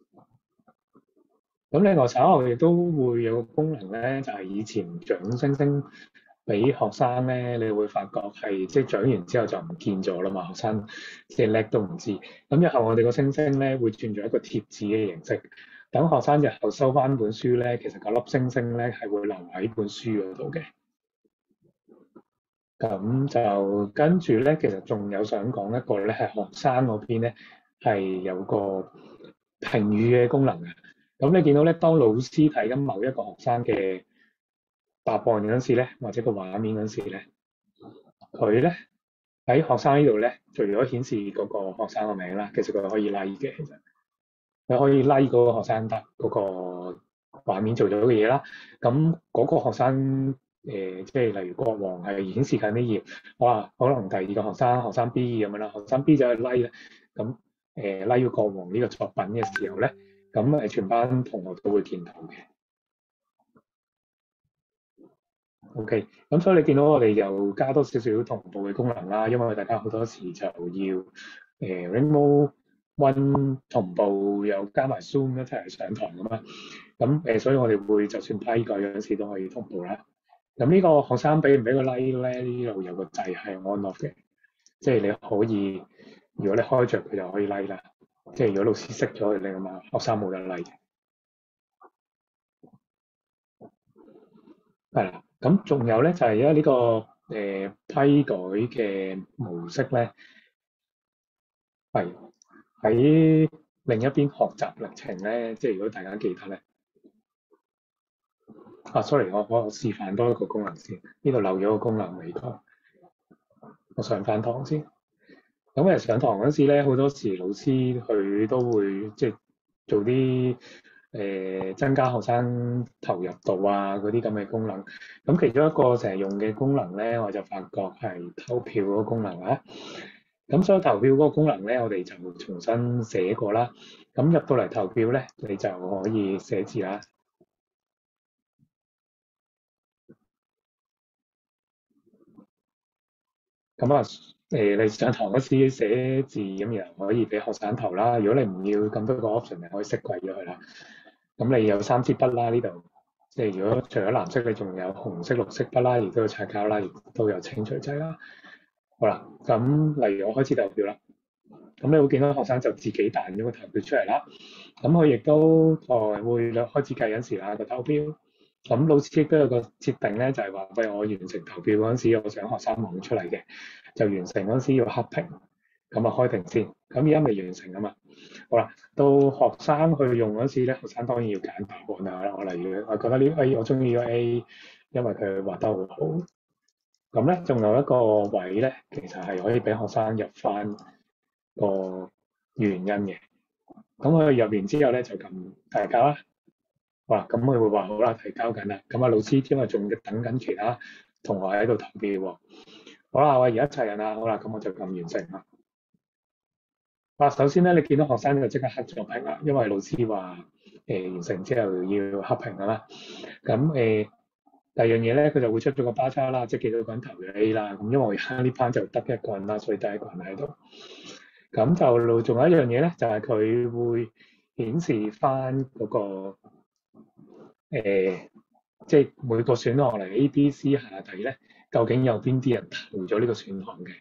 Speaker 1: 咁另外稍後亦都會有個功能咧，就係、以前獎星星俾學生咧，你會發覺係即係獎完之後就唔見咗啦嘛，學生即係叻都唔知。咁日後我哋個星星咧會轉咗一個貼紙嘅形式，等學生日後收翻本書咧，其實嗰粒星星咧係會留喺本書嗰度嘅。咁就跟住咧，其實仲有想講一個咧，係學生嗰邊咧係有個評語嘅功能嘅。咁你見到咧，當老師睇緊某一個學生嘅答案嗰陣時咧，或者個畫面嗰陣時咧，佢咧喺學生呢度咧，除咗顯示嗰個學生個名啦，其實佢可以 like 嘅，其實佢可以 like 嗰個學生得嗰個畫面做咗嘅嘢啦。咁嗰個學生誒、即係例如國王係顯示緊呢頁，哇，可能第二個學生學生 B 咁樣啦，學生 B 就去 like 啦，咁誒 like 咗國王呢個作品嘅時候咧，咁誒全班同學都會見到嘅。OK，咁所以你見到我哋又加多少少同步嘅功能啦，因為大家好多時就要誒、Rainbow One 同步又加埋 Zoom 一齊上堂咁啊，咁誒、所以我哋會就算批改嗰陣時都可以同步啦。咁呢個學生俾唔俾個 like 咧？呢度有個掣係 on off 嘅，即係你可以，如果你開着佢就可以 like 啦。即係如果老師熄咗佢，你咁啊，學生冇得 like 嘅。係啦，咁仲有咧就係而家呢個誒、批改嘅模式咧，係喺另一邊學習歷程咧，即係如果大家記得咧。啊，sorry，我我示範多一個功能先，呢度漏咗個功能未講。我上翻堂先。咁誒上堂嗰時咧，好多時老師佢都會即係做啲誒、增加學生投入度啊嗰啲咁嘅功能。咁其中一個成日用嘅功能咧，我就發覺係投票嗰個功能啦。咁所以投票嗰個功能咧，我哋就重新寫過啦。咁入到嚟投票咧，你就可以寫字啦。咁啊，誒、你上堂嗰時寫字咁，然後可以俾學生投啦。如果你唔要咁多個 option，你可以熄鬼咗佢啦。咁你有三支筆啦，呢度即係如果除咗藍色，你仲有紅色、綠色筆啦，亦都有擦膠啦，亦都有清除劑啦。好啦，咁例如我開始投票啦，咁你會見到學生就自己彈咗個投票出嚟啦。咁佢亦都誒、會開始計緊時啦個投票。咁老師亦都有個設定咧，就係話，喂，我完成投票嗰陣時，我想學生望出嚟嘅，就完成嗰陣時要黑屏，咁啊開屏先。咁而家未完成啊嘛。好啦，到學生去用嗰陣時咧，學生當然要揀答案啦。我例如我覺得呢 A 我中意咗 A，因為佢畫得好好。咁咧仲有一個位咧，其實係可以俾學生入翻個原因嘅。咁佢入完之後咧就撳提交啦。好啦，咁佢會話好啦，提交緊啦。咁啊，老師因為仲等緊其他同學喺度投票喎。好啦，我而家齊人啦，好啦，咁我就撳完成啦。嗱，首先咧，你見到學生就即刻黑咗屏啦，因為老師話誒、完成之後要黑屏啊嘛。咁誒、第二樣嘢咧，佢就會出咗個巴叉啦，即係幾多個人投咗 A 啦。咁因為我而家呢班就得一個人啦，所以得一個人喺度。咁就仲有一樣嘢咧，就係、佢會顯示翻嗰、個誒、即係每個選項嚟 A、B、C 下底咧，究竟有邊啲人投咗呢個選項嘅？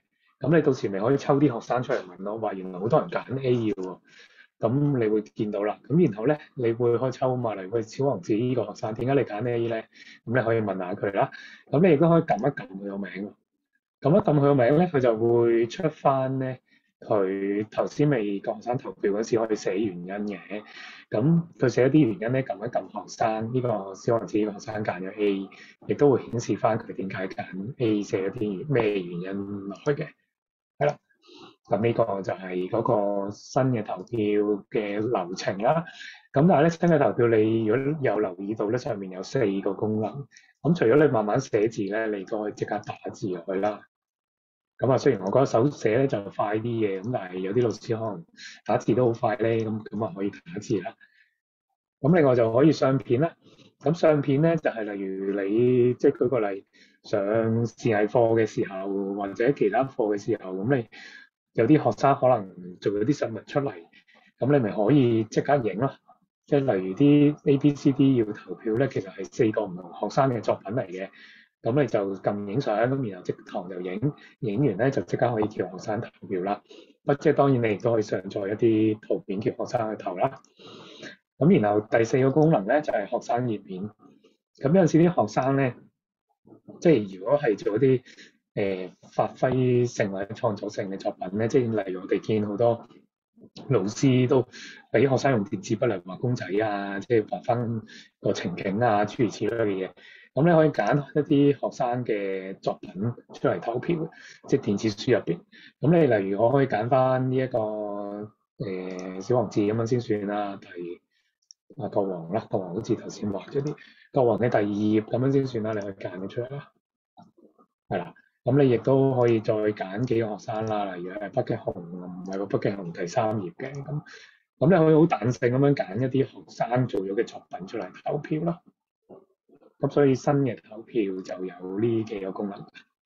Speaker 1: 咁你到時咪可以抽啲學生出嚟問咯，話原來好多人揀 A 要喎。咁你會見到啦，咁然後咧，你會開抽嘛？例如喂，小王子呢個學生點解你揀 A 咧？咁你可以問下佢啦。咁你亦都可以撳一撳佢個名喎，撳一撳佢個名咧，佢就會出翻咧佢頭先未個學生投票嗰時可以寫原因嘅。咁佢寫一啲原因咧，撳一撳學生呢、這個小王子呢個學生揀咗 A，亦都會顯示翻佢點解揀 A，寫一啲咩原因落去嘅。係啦。咁呢個就係嗰個新嘅投票嘅流程啦。咁但係咧，新嘅投票你如果有留意到咧，上面有四個功能。咁除咗你慢慢寫字咧，你都可以即刻打字落去啦。咁啊，雖然我覺得手寫咧就快啲嘅，咁但係有啲老師可能打字都好快咧，咁咁啊可以打字啦。咁另外就可以相片啦。咁相片咧就係、是、例如你即係舉個例，上視藝課嘅時候或者其他課嘅時候，咁你有啲學生可能做咗啲實物出嚟，咁你咪可以即刻影咯。即係例如啲 A、B、C、D 要投票咧，其實係四個唔同學生嘅作品嚟嘅。咁你就撳影相，咁然後即堂就影，影完咧就即刻可以叫學生投票啦。不即係當然你亦都可以上載一啲圖片叫學生去投啦。咁然後第四個功能咧就係、是、學生頁面。咁有陣時啲學生咧，即係如果係做一啲誒、呃、發揮性或者創造性嘅作品咧，即係例如我哋見好多老師都俾學生用電子筆嚟畫公仔啊，即係畫翻個情景啊，諸如此類嘅嘢。咁你可以揀一啲學生嘅作品出嚟投票，即係電子書入邊。咁你例如我可以揀翻呢一個誒、呃、小王子咁樣先算啦，第啊國王啦，國王好似頭先畫咗啲國王嘅第二頁咁樣先算啦，你可以揀咗出嚟啦。係啦，咁你亦都可以再揀幾個學生啦，例如係北極熊，唔係個北極熊第三頁嘅，咁咁你可以好彈性咁樣揀一啲學生做咗嘅作品出嚟投票咯。咁所以新嘅投票就有呢幾個功能。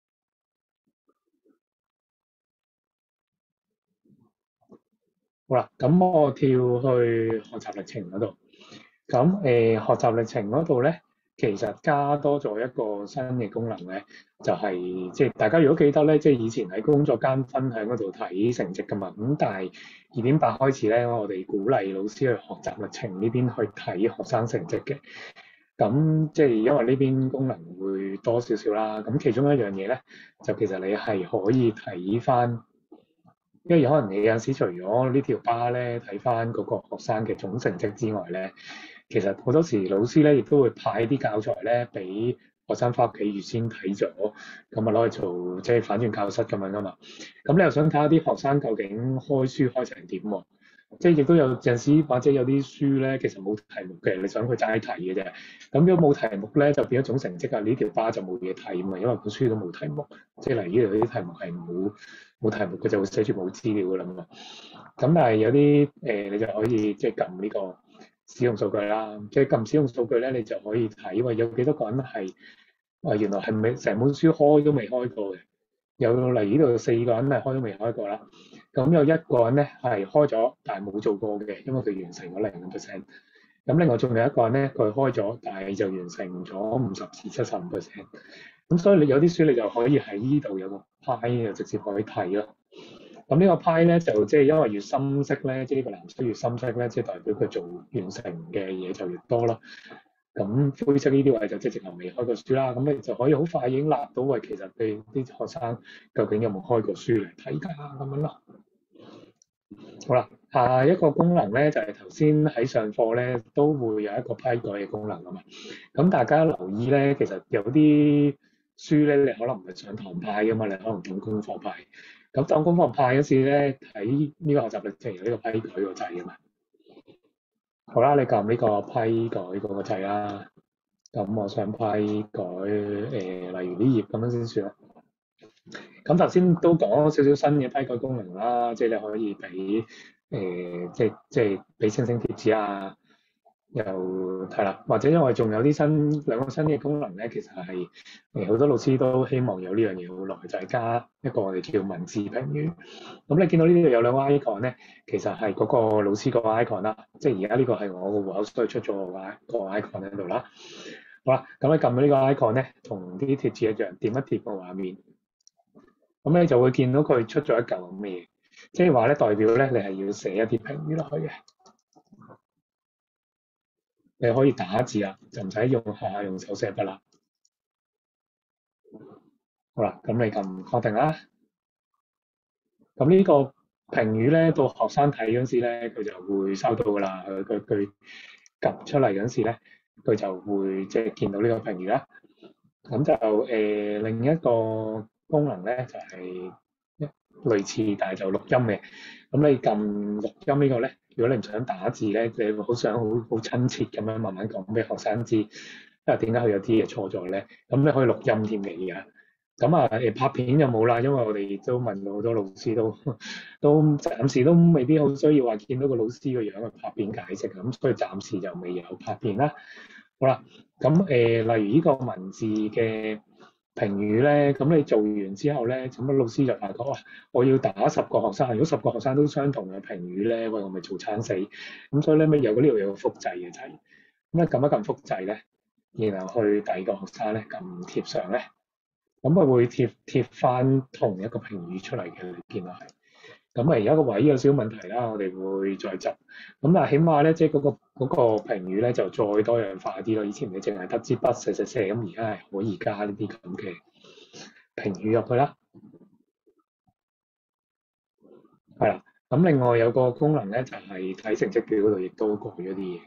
Speaker 1: 好啦，咁我跳去學習歷程嗰度。咁誒、呃、學習歷程嗰度咧，其實加多咗一個新嘅功能咧，就係即係大家如果記得咧，即係以前喺工作間分享嗰度睇成績㗎嘛。咁但係二點八開始咧，我哋鼓勵老師去學習歷程呢邊去睇學生成績嘅。咁即係因為呢邊功能會多少少啦。咁其中一樣嘢咧，就其實你係可以睇翻，因為可能你有陣時除咗呢條巴咧睇翻嗰個學生嘅總成績之外咧，其實好多時老師咧亦都會派啲教材咧俾學生翻屋企預先睇咗，咁啊攞嚟做即係反轉教室咁樣噶嘛。咁你又想睇下啲學生究竟開書開成點喎？即係亦都有陣時，或者有啲書咧，其實冇題目嘅，你想佢齋睇嘅啫。咁如果冇題目咧，就變咗總成績啊！呢條巴就冇嘢睇嘛，因為本書都冇題目。即係例如呢度啲題目係冇冇題目，佢就會寫住冇資料㗎啦嘛。咁但係有啲誒、呃，你就可以即係撳呢個使用數據啦。即係撳使用數據咧，你就可以睇話有幾多個人係啊，原來係咪成本書開都未開過嘅？有例如呢度四個人係開都未開過啦。咁有一個人咧係開咗，但係冇做過嘅，因為佢完成咗零個 percent。咁另外仲有一個人咧，佢開咗，但係就完成咗五十至七十五 percent。咁所以你有啲書你就可以喺呢度有個派就直接可以睇咯。咁呢個派咧就即係因為越深色咧，即係呢個藍色越深色咧，即係代表佢做完成嘅嘢就越多咯。咁灰色呢啲位就即係直頭未開過書啦，咁你就可以好快已經立到位，其實你啲學生究竟有冇開過書嚟睇㗎咁樣咯。好啦，下一個功能咧就係頭先喺上課咧都會有一個批改嘅功能啊嘛。咁大家留意咧，其實有啲書咧你可能唔係上堂派㗎嘛，你可能當功課派。咁當功課派嗰時咧，喺呢個學習歷程有呢個批改個掣㗎嘛。好啦，你撳呢個批改嗰個掣啦。咁我想批改誒、呃，例如呢頁咁樣先算啦。咁頭先都講少少新嘅批改功能啦，即係你可以俾誒、呃，即係即係俾星星貼紙啊，又係啦，或者因為仲有啲新兩個新嘅功能咧，其實係誒好多老師都希望有呢樣嘢好耐，就係、是、加一個我哋叫文字評語。咁你見到呢度有兩個 icon 咧，其實係嗰個老師個 icon 啦，即係而家呢個係我個戶口所以出咗個 icon 喺度啦。好啦，咁你撳到呢個 icon 咧，同啲貼紙一樣，點一貼個畫面。 咁你就會見到佢出咗一嚿咁嘅嘢，即係話咧代表咧你係要寫一啲評語落去嘅。你可以打字啊，就唔使用學校用手寫筆啦。好啦，咁你撳確定啦。咁呢個評語咧，到學生睇嗰陣時咧，佢就會收到㗎啦。佢佢佢撳出嚟嗰陣時咧，佢就會即係見到呢個評語啦。咁就誒、呃、另一個功能咧，就係、一類似，但係就錄音嘅。咁你撳錄音呢個咧，如果你唔想打字咧，你好想好好親切咁樣慢慢講俾學生知，因為點解佢有啲嘢錯咗咧？咁你可以錄音添嘅而家。咁啊誒拍片就冇啦，因為我哋都問到好多老師都都暫時都未必好需要話見到個老師個樣去拍片解釋，咁所以暫時就未有拍片啦。好啦，咁誒、呃、例如呢個文字嘅評語咧，咁你做完之後咧，咁老師就發覺哇，我要打十個學生，如果十個學生都相同嘅評語咧，喂我咪做餐死，咁所以咧咪有呢度有個複製嘅掣，咁咧撳一撳複製咧，然後去第二個學生咧撳貼上咧。咁佢會貼貼翻同一個評語出嚟嘅，你見到係。咁啊，而家個位有少少問題啦，我哋會再執。咁但係起碼咧，即係嗰個嗰個評語咧就再多樣化啲咯。以前你淨係得支筆寫寫寫，咁而家係可以加呢啲咁嘅評語入去啦。係啦，咁另外有個功能咧，就係睇成績表嗰度亦都改咗啲嘢。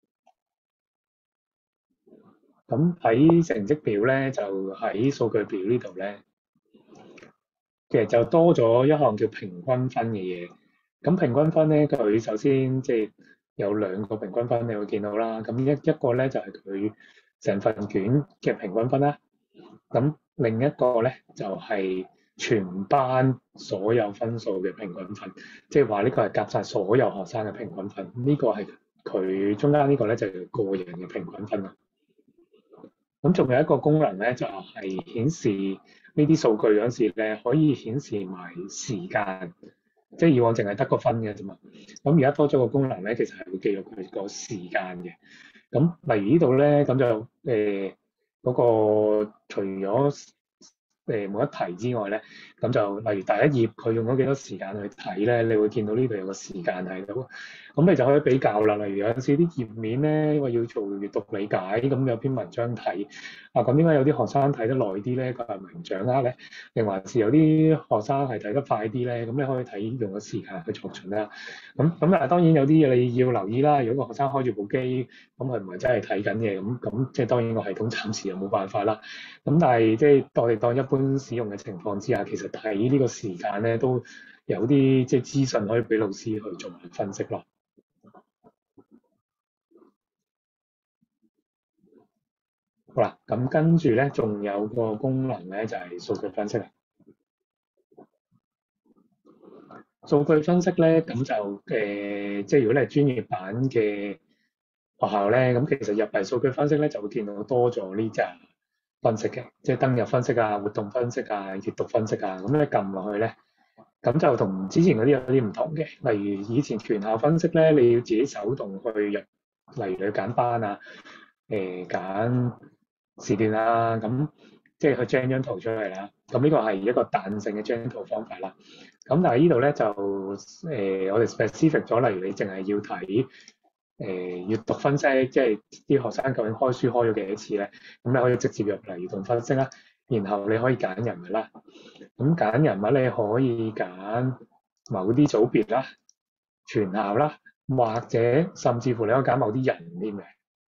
Speaker 1: 咁喺成績表咧，就喺數據表呢度咧，其實就多咗一項叫平均分嘅嘢。咁平均分咧，佢首先即係有兩個平均分，你會見到啦。咁一一個咧就係佢成份卷嘅平均分啦。咁另一個咧就係全班所有分數嘅平均分，即係話呢個係夾晒所有學生嘅平均分。呢個係佢中間呢個咧就係個人嘅平均分啦。咁仲有一個功能咧，就係顯示呢啲數據嗰陣時咧，可以顯示埋時間，即係以往淨係得個分嘅啫嘛。咁而家多咗個功能咧，其實係會記錄佢個時間嘅。咁例如呢度咧，咁就誒嗰、呃嗰個除咗誒每一題之外咧，咁就例如第一頁佢用咗幾多時間去睇咧，你會見到呢度有個時間喺度。咁你就可以比較啦。例如有陣時啲頁面咧，因為要做閱讀理解，咁有篇文章睇啊，咁點解有啲學生睇得耐啲咧？佢係咪唔掌握咧？定還是有啲學生係睇得快啲咧？咁你可以睇用個時間去作準啦。咁咁但係當然有啲嘢你要留意啦。如果個學生開住部機，咁佢唔係真係睇緊嘅，咁咁即係當然個系統暫時又冇辦法啦。咁但係即係我哋當一般使用嘅情況之下，其實睇呢個時間咧都有啲即係資訊可以俾老師去做埋分析咯。好啦，咁跟住咧，仲有個功能咧，就係數據分析啦。數據分析咧，咁就誒、呃，即係如果你係專業版嘅學校咧，咁其實入嚟數據分析咧，就會見到多咗呢隻分析嘅，即係登入分析啊、活動分析啊、閱讀分析啊。咁你撳落去咧，咁就同之前嗰啲有啲唔同嘅。例如以前全校分析咧，你要自己手動去入，例如你揀班啊，誒、呃、揀時段啊，咁即係去將張圖出嚟啦。咁呢個係一個彈性嘅將圖方法啦。咁但係呢度咧就誒、呃，我哋 specific 咗，例如你淨係要睇誒閱讀分析，即係啲學生究竟開書開咗幾多次咧？咁你可以直接入嚟閱讀分析啦。然後你可以揀人物啦。咁揀人物你可以揀某啲組別啦、全校啦，或者甚至乎你可以揀某啲人添嘅。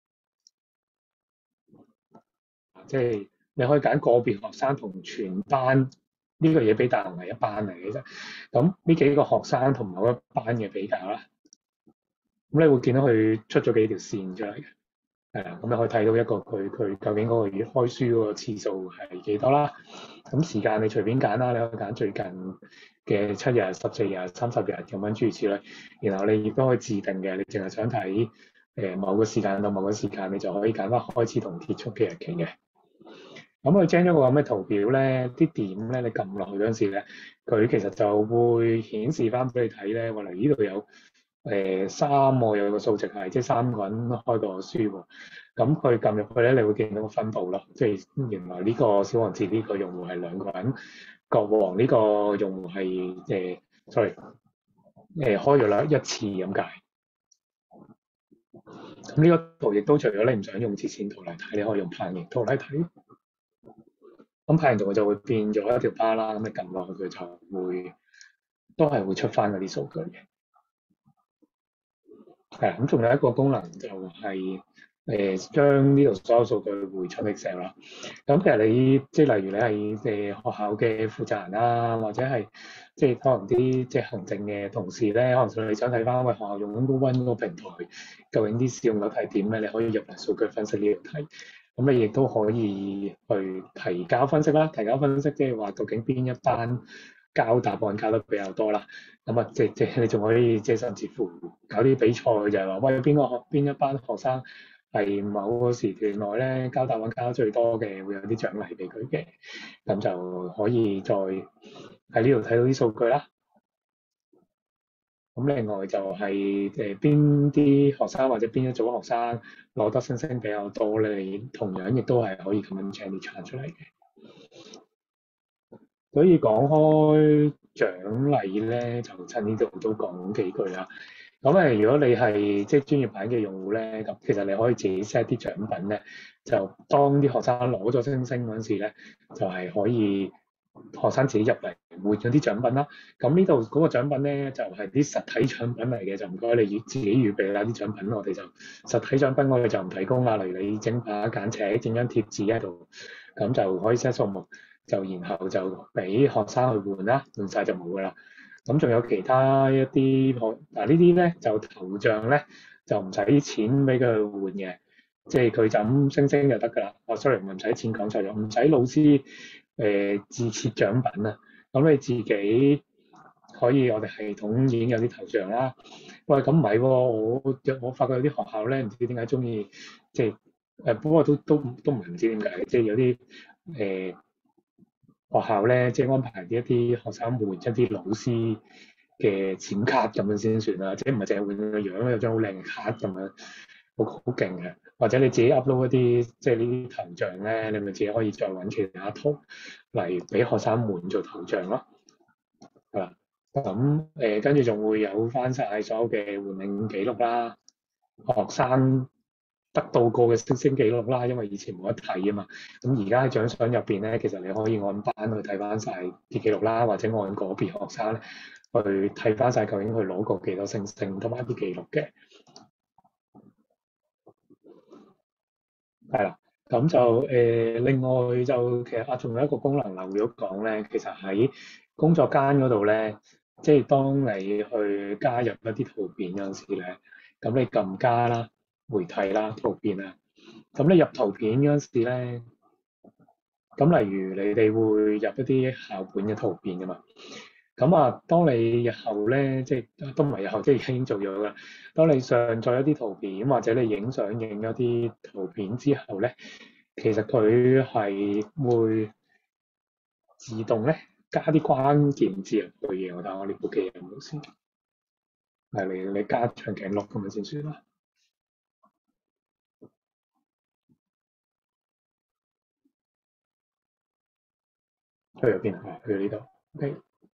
Speaker 1: 即係你可以揀個別學生同全班，呢個嘢比大係一班嚟嘅啫。咁呢幾個學生同某一班嘅比較啦，咁你會見到佢出咗幾條線出嚟嘅。係啊，咁你可以睇到一個佢佢究竟嗰個月開書嗰個次數係幾多啦。咁時間你隨便揀啦，你可以揀最近嘅七日、十四日、三十日咁樣諸如此類。然後你亦都可以自定嘅，你淨係想睇誒某個時間到某個時間，你就可以揀翻開始同結束嘅日期嘅。咁佢將咗個咁嘅圖表咧，啲點咧，你撳落去嗰陣時咧，佢其實就會顯示翻俾你睇咧。話嚟呢度有誒三喎，有個數值係即係三個人開個書喎。咁佢撳入去咧，你會見到個分佈咯。即係原來呢個小王子呢個用戶係兩個人， 國王呢個用戶係誒，sorry，誒開咗啦一次咁解。咁呢個圖亦都除咗你唔想用切線圖嚟睇，你可以用棒形圖嚟睇。咁棒形圖就會變咗一條巴啦，咁你撳落去佢就會都係會出翻嗰啲數據嘅。係咁仲有一個功能就係誒將呢度所有數據匯出 Excel 啦。咁其實你即係例如你係誒學校嘅負責人啦，或者係即係可能啲即係行政嘅同事咧，可能你想睇翻喂學校用緊 Google 嗰個平台，究竟啲使用率係點咧？你可以入嚟數據分析呢度睇。咁你亦都可以去提交分析啦，提交分析即係話究竟邊一班交答案交得比較多啦。咁啊，即即你仲可以即係甚至乎搞啲比賽，就係話喂邊個學邊一班學生係某個時段內咧交答案交得最多嘅，會有啲獎勵俾佢嘅。咁就可以再喺呢度睇到啲數據啦。咁另外就係誒邊啲學生或者邊一組學生攞得星星比較多咧，你同樣亦都係可以咁樣將啲產出嚟嘅。所以講開獎勵咧，就趁呢度都講幾句啦。咁誒，如果你係即係專業版嘅用戶咧，咁其實你可以自己 set 啲獎品咧，就當啲學生攞咗星星嗰陣時咧，就係可以學生自己入嚟換咗啲獎品啦。咁呢度嗰個獎品咧就係啲實體獎品嚟嘅，就唔該你預自己預備啦啲獎品，我哋就實體獎品我哋就唔提供啦。例如你整把簡尺，整張貼紙喺度，咁就可以 set 數目，就然後就俾學生去換啦，換晒就冇噶啦。咁仲有其他一啲學嗱呢啲咧就頭像咧就唔使錢俾佢換嘅，即係佢就咁星星就得㗎啦。哦 sorry 唔使錢講錯咗，唔使老師誒、呃、自設獎品啊。咁你自己可以我哋系統已經有啲頭像啦。喂，咁唔係喎，我我發覺有啲學校咧唔知點解中意即係誒，不過都都都唔係唔知點解，即係有啲誒。呃學校咧，即係安排啲一啲學生換一啲老師嘅閃卡咁樣先算啦，即係唔係淨係換個樣，有張好靚嘅卡咁樣，好好勁嘅。或者你自己 upload 一啲即係呢啲頭像咧，你咪自己可以再揾其他圖嚟俾學生換做頭像咯。係啦，咁誒跟住仲會有翻晒所有嘅換領記錄啦，學生得到過嘅星星記錄啦，因為以前冇得睇啊嘛。咁而家喺獎賞入邊咧，其實你可以按班去睇翻晒啲記錄啦，或者按個別學生咧去睇翻晒究竟佢攞過幾多星星同埋啲記錄嘅。係啦，咁就誒、呃、另外就其實啊，仲有一個功能漏咗講咧，其實喺工作間嗰度咧，即係當你去加入一啲圖片嗰陣時咧，咁你撳加啦。媒體啦、圖片啊，咁你入圖片嗰陣時咧，咁例如你哋會入一啲校本嘅圖片㗎嘛，咁啊，當你日後咧，即係都唔係日後，即係已經做咗㗎。當你上載一啲圖片或者你影相影一啲圖片之後咧，其實佢係會自動咧加啲關鍵字入去嘅。我睇我呢部機有冇先，係你你加長頸鹿咁樣先算啦。去咗邊啊？去咗呢度。OK。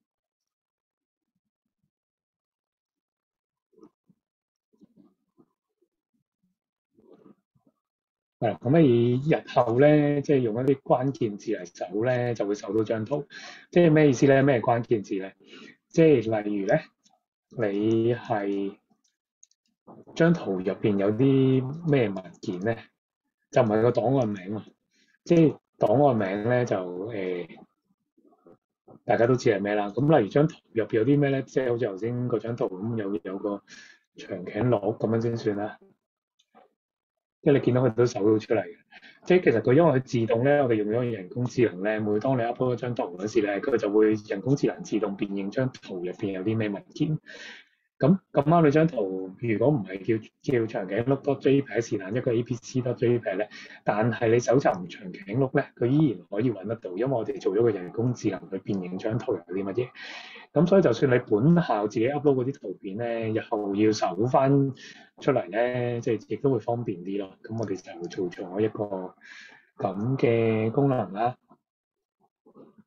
Speaker 1: 係啦，咁你日後咧，即係用一啲關鍵字嚟搜咧，就會搜到張圖。即係咩意思咧？咩關鍵字咧？即係例如咧，你係張圖入邊有啲咩文件咧？就唔係個檔案名啊，即係檔案名咧就誒。呃大家都知係咩啦，咁例如張圖入邊有啲咩咧，即係好似頭先嗰張圖咁，有有個長頸鹿咁樣先算啦。即係你見到佢都搜到出嚟嘅，即係其實佢因為佢自動咧，我哋用咗人工智能咧，每當你 upload 一張圖嗰時咧，佢就會人工智能自動辨認張圖入邊有啲咩文件。咁咁啱你張圖如果唔係叫叫長頸鹿 .jpg 是但一個 A P C .jpg 咧，但係你搜尋長頸鹿咧，佢依然可以揾得到，因為我哋做咗個人工智能去辨認張圖有啲乜嘢。咁所以就算你本校自己 upload 嗰啲圖片咧，日後要搜翻出嚟咧，即係亦都會方便啲咯。咁我哋就做咗一個咁嘅功能啦。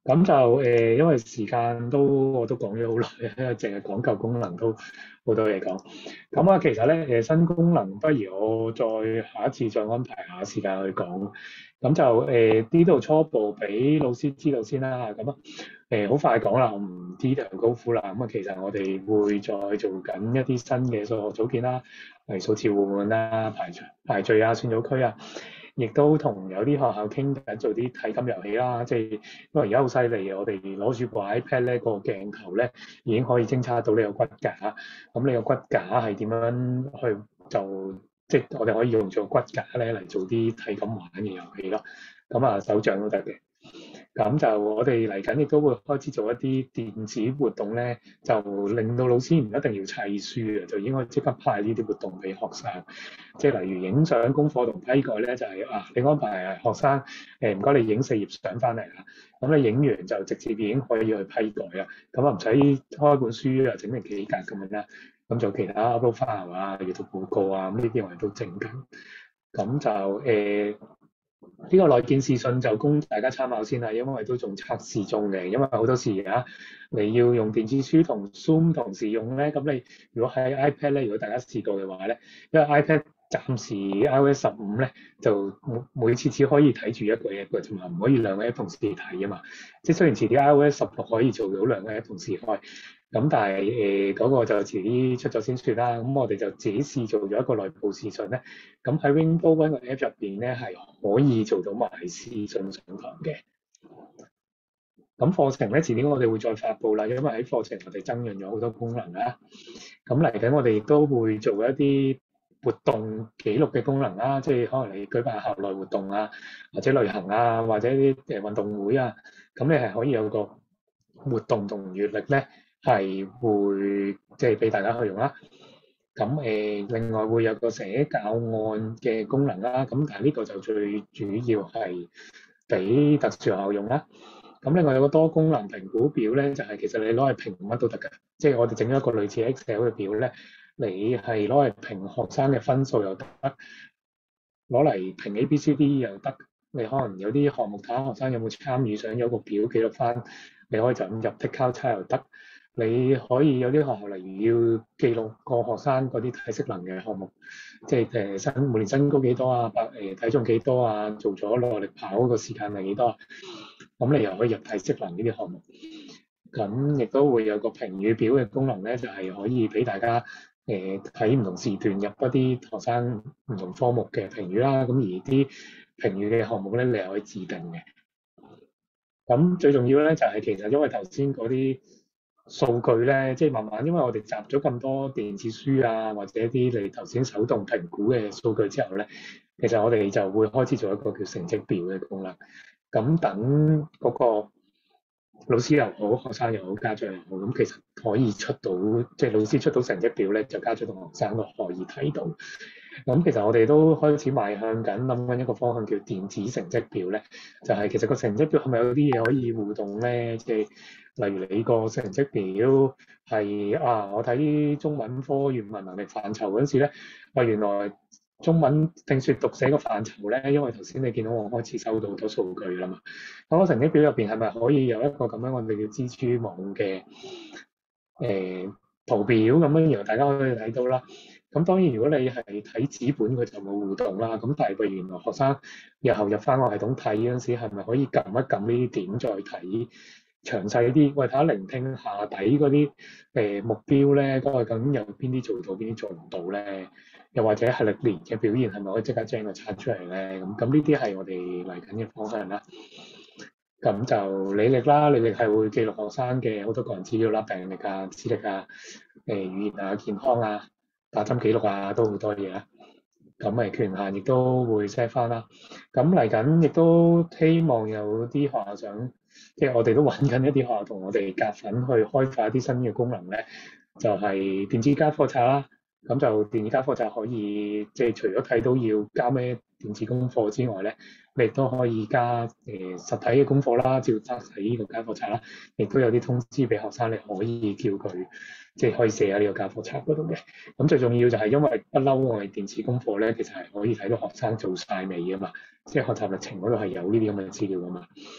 Speaker 1: 咁就誒、呃，因為時間都我都講咗好耐，因為淨係講舊功能都好多嘢講。咁啊，其實咧誒新功能，不如我再下一次再安排下時間去講。咁就誒呢度初步俾老師知道先啦。咁啊誒好快講啦，我唔 detail 高呼啦。咁啊，其實我哋會再做緊一啲新嘅數學組件啦，例如數次互換啦、排除排序啊、算組區啊。亦都同有啲學校傾緊做啲體感遊戲啦，即係因為而家好犀利嘅，我哋攞住部 iPad 咧，個鏡頭咧已經可以偵測到你個骨架，咁你個骨架係點樣去就即係我哋可以用做骨架咧嚟做啲體感玩嘅遊戲咯，咁啊手掌都得嘅。咁就我哋嚟緊亦都會開始做一啲電子活動咧，就令到老師唔一定要砌書嘅，就應該即刻派呢啲活動俾學生。即係例如影相功課同批改咧，就係、是、啊，你安排學生誒唔該你影四頁相翻嚟啦，咁你影完就直接已經可以去批改啦，咁啊唔使開本書啊整成幾格咁樣啦，咁做其他 upload file 啊、閱讀報告啊，咁呢啲我哋都整緊。咁就誒。呃呢個內建視訊就供大家參考先啦，因為都仲測試中嘅。因為好多時而家你要用電子書同 Zoom 同時用咧，咁你如果喺 iPad 咧，如果大家試過嘅話咧，因為 iPad 暫時 iOS 十五咧就每每次只可以睇住一個 app 嘅啫嘛，唔可以兩個 app 同時睇啊嘛。即係雖然遲啲 iOS 十六可以做到兩個 app 同時開。咁但係誒嗰個就遲啲出咗先算啦。咁我哋就自己試做咗一個內部視訊咧。咁喺 Rainbow One 個 app 入邊咧係可以做到埋視訊上堂嘅。咁課程咧遲啲我哋會再發布啦，因為喺課程我哋增潤咗好多功能啦。咁嚟緊我哋亦都會做一啲活動記錄嘅功能啦，即係可能你舉辦校內活動啊，或者旅行啊，或者啲誒運動會啊，咁你係可以有個活動同月曆咧。係會即係俾大家去用啦。咁誒、呃，另外會有個寫教案嘅功能啦。咁但係呢個就最主要係俾特殊學校用啦。咁另外有個多功能評估表咧，就係、是、其實你攞嚟評乜都得㗎。即係我哋整咗一個類似 Excel 嘅表咧，你係攞嚟評學生嘅分數又得，攞嚟評 A、B、C、D 又得。你可能有啲項目睇下學生有冇參與，想有個表記錄翻，你可以就咁入剔交叉又得。你可以有啲學校，例如要記錄個學生嗰啲體適能嘅項目，即係誒身每年身高幾多啊，百誒體重幾多啊，做咗耐力跑嗰個時間係幾多，咁你又可以入體適能呢啲項目。咁亦都會有個評語表嘅功能咧，就係、是、可以俾大家誒喺唔同時段入一啲學生唔同科目嘅評語啦。咁而啲評語嘅項目咧，你係可以自定嘅。咁最重要咧，就係、是、其實因為頭先嗰啲數據咧，即係慢慢，因為我哋集咗咁多電子書啊，或者一啲你頭先手動評估嘅數據之後咧，其實我哋就會開始做一個叫成績表嘅功能。咁等嗰個老師又好，學生又好，家長又好，咁其實可以出到，即係老師出到成績表咧，就家長同學生都可以睇到。咁其實我哋都開始邁向緊，諗緊一個方向叫電子成績表咧，就係、是、其實個成績表係咪有啲嘢可以互動咧？即係例如你個成績表係啊，我睇中文科語文能力範疇嗰陣時咧，哇原來中文聽説讀寫個範疇咧，因為頭先你見到我開始收到好多數據啦嘛，咁個成績表入邊係咪可以有一個咁樣我哋叫蜘蛛網嘅誒、呃、圖表咁樣，然後大家可以睇到啦。咁當然，如果你係睇紙本，佢就冇互動啦。咁但係，譬如原來學生日後入翻個系統睇嗰陣時，係咪可以撳一撳呢啲點，再睇詳細啲？喂，睇下聆聽下底嗰啲誒目標咧，嗰個究竟有邊啲做到，邊啲做唔到咧？又或者係歷年嘅表現係咪可以即刻將佢拆出嚟咧？咁咁呢啲係我哋嚟緊嘅方向啦。咁就履歷啦，履歷係會記錄學生嘅好多個人資料啦，病歷啊、資歷啊、誒、呃、語言啊、健康啊。打針記錄啊，都好多嘢啊。咁誒權限亦都會 set 翻啦。咁嚟緊亦都希望有啲學校想，即係我哋都揾緊一啲學校同我哋夾份去開發一啲新嘅功能咧，就係電子家課冊啦。咁就電子家課冊可以，即係除咗睇到要交咩電子功課之外咧，你亦都可以加誒、呃、實體嘅功課啦，照得喺呢個家課冊啦。亦都有啲通知俾學生，你可以叫佢。即係可以寫喺呢個家課冊嗰度嘅。咁最重要就係因為不嬲我哋電子功課咧，其實係可以睇到學生做晒未啊嘛。即係學習歷程嗰度係有呢啲咁嘅資料啊嘛。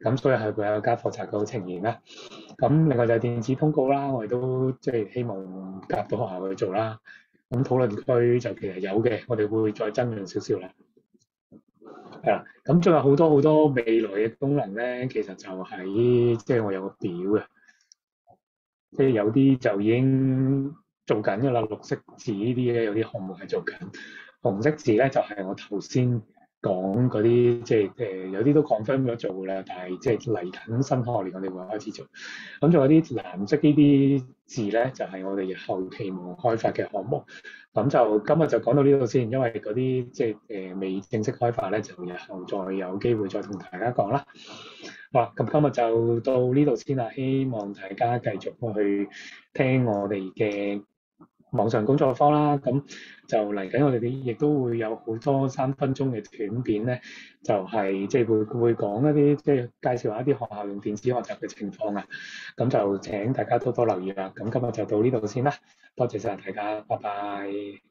Speaker 1: 咁所以係會有家課冊嘅呈現啦。咁另外就係電子通告啦，我哋都即係希望夾到學校去做啦。咁討論區就其實有嘅，我哋會再增潤少少啦。係啦，咁仲有好多好多未來嘅功能咧，其實就喺即係我有個表嘅，即係有啲就已經做緊㗎啦。綠色字呢啲咧有啲項目係做緊，紅色字咧就係、是、我頭先講嗰啲，即係誒有啲都 confirm 咗做㗎啦，但係即係嚟緊新學年我哋會開始做。咁仲有啲藍色呢啲字咧，就係、是、我哋日後期望開發嘅項目。咁就今日就講到呢度先，因為嗰啲即係誒未正式開發咧，就日後再有機會再同大家講啦。好啦，咁今日就到呢度先啦，希望大家繼續去聽我哋嘅網上工作坊啦。咁就嚟緊我哋啲亦都會有好多三分鐘嘅短片咧，就係即係會會講一啲即係介紹下一啲學校用電子學習嘅情況啊。咁就請大家多多留意啦。咁今日就到呢度先啦。多謝晒大家，拜拜。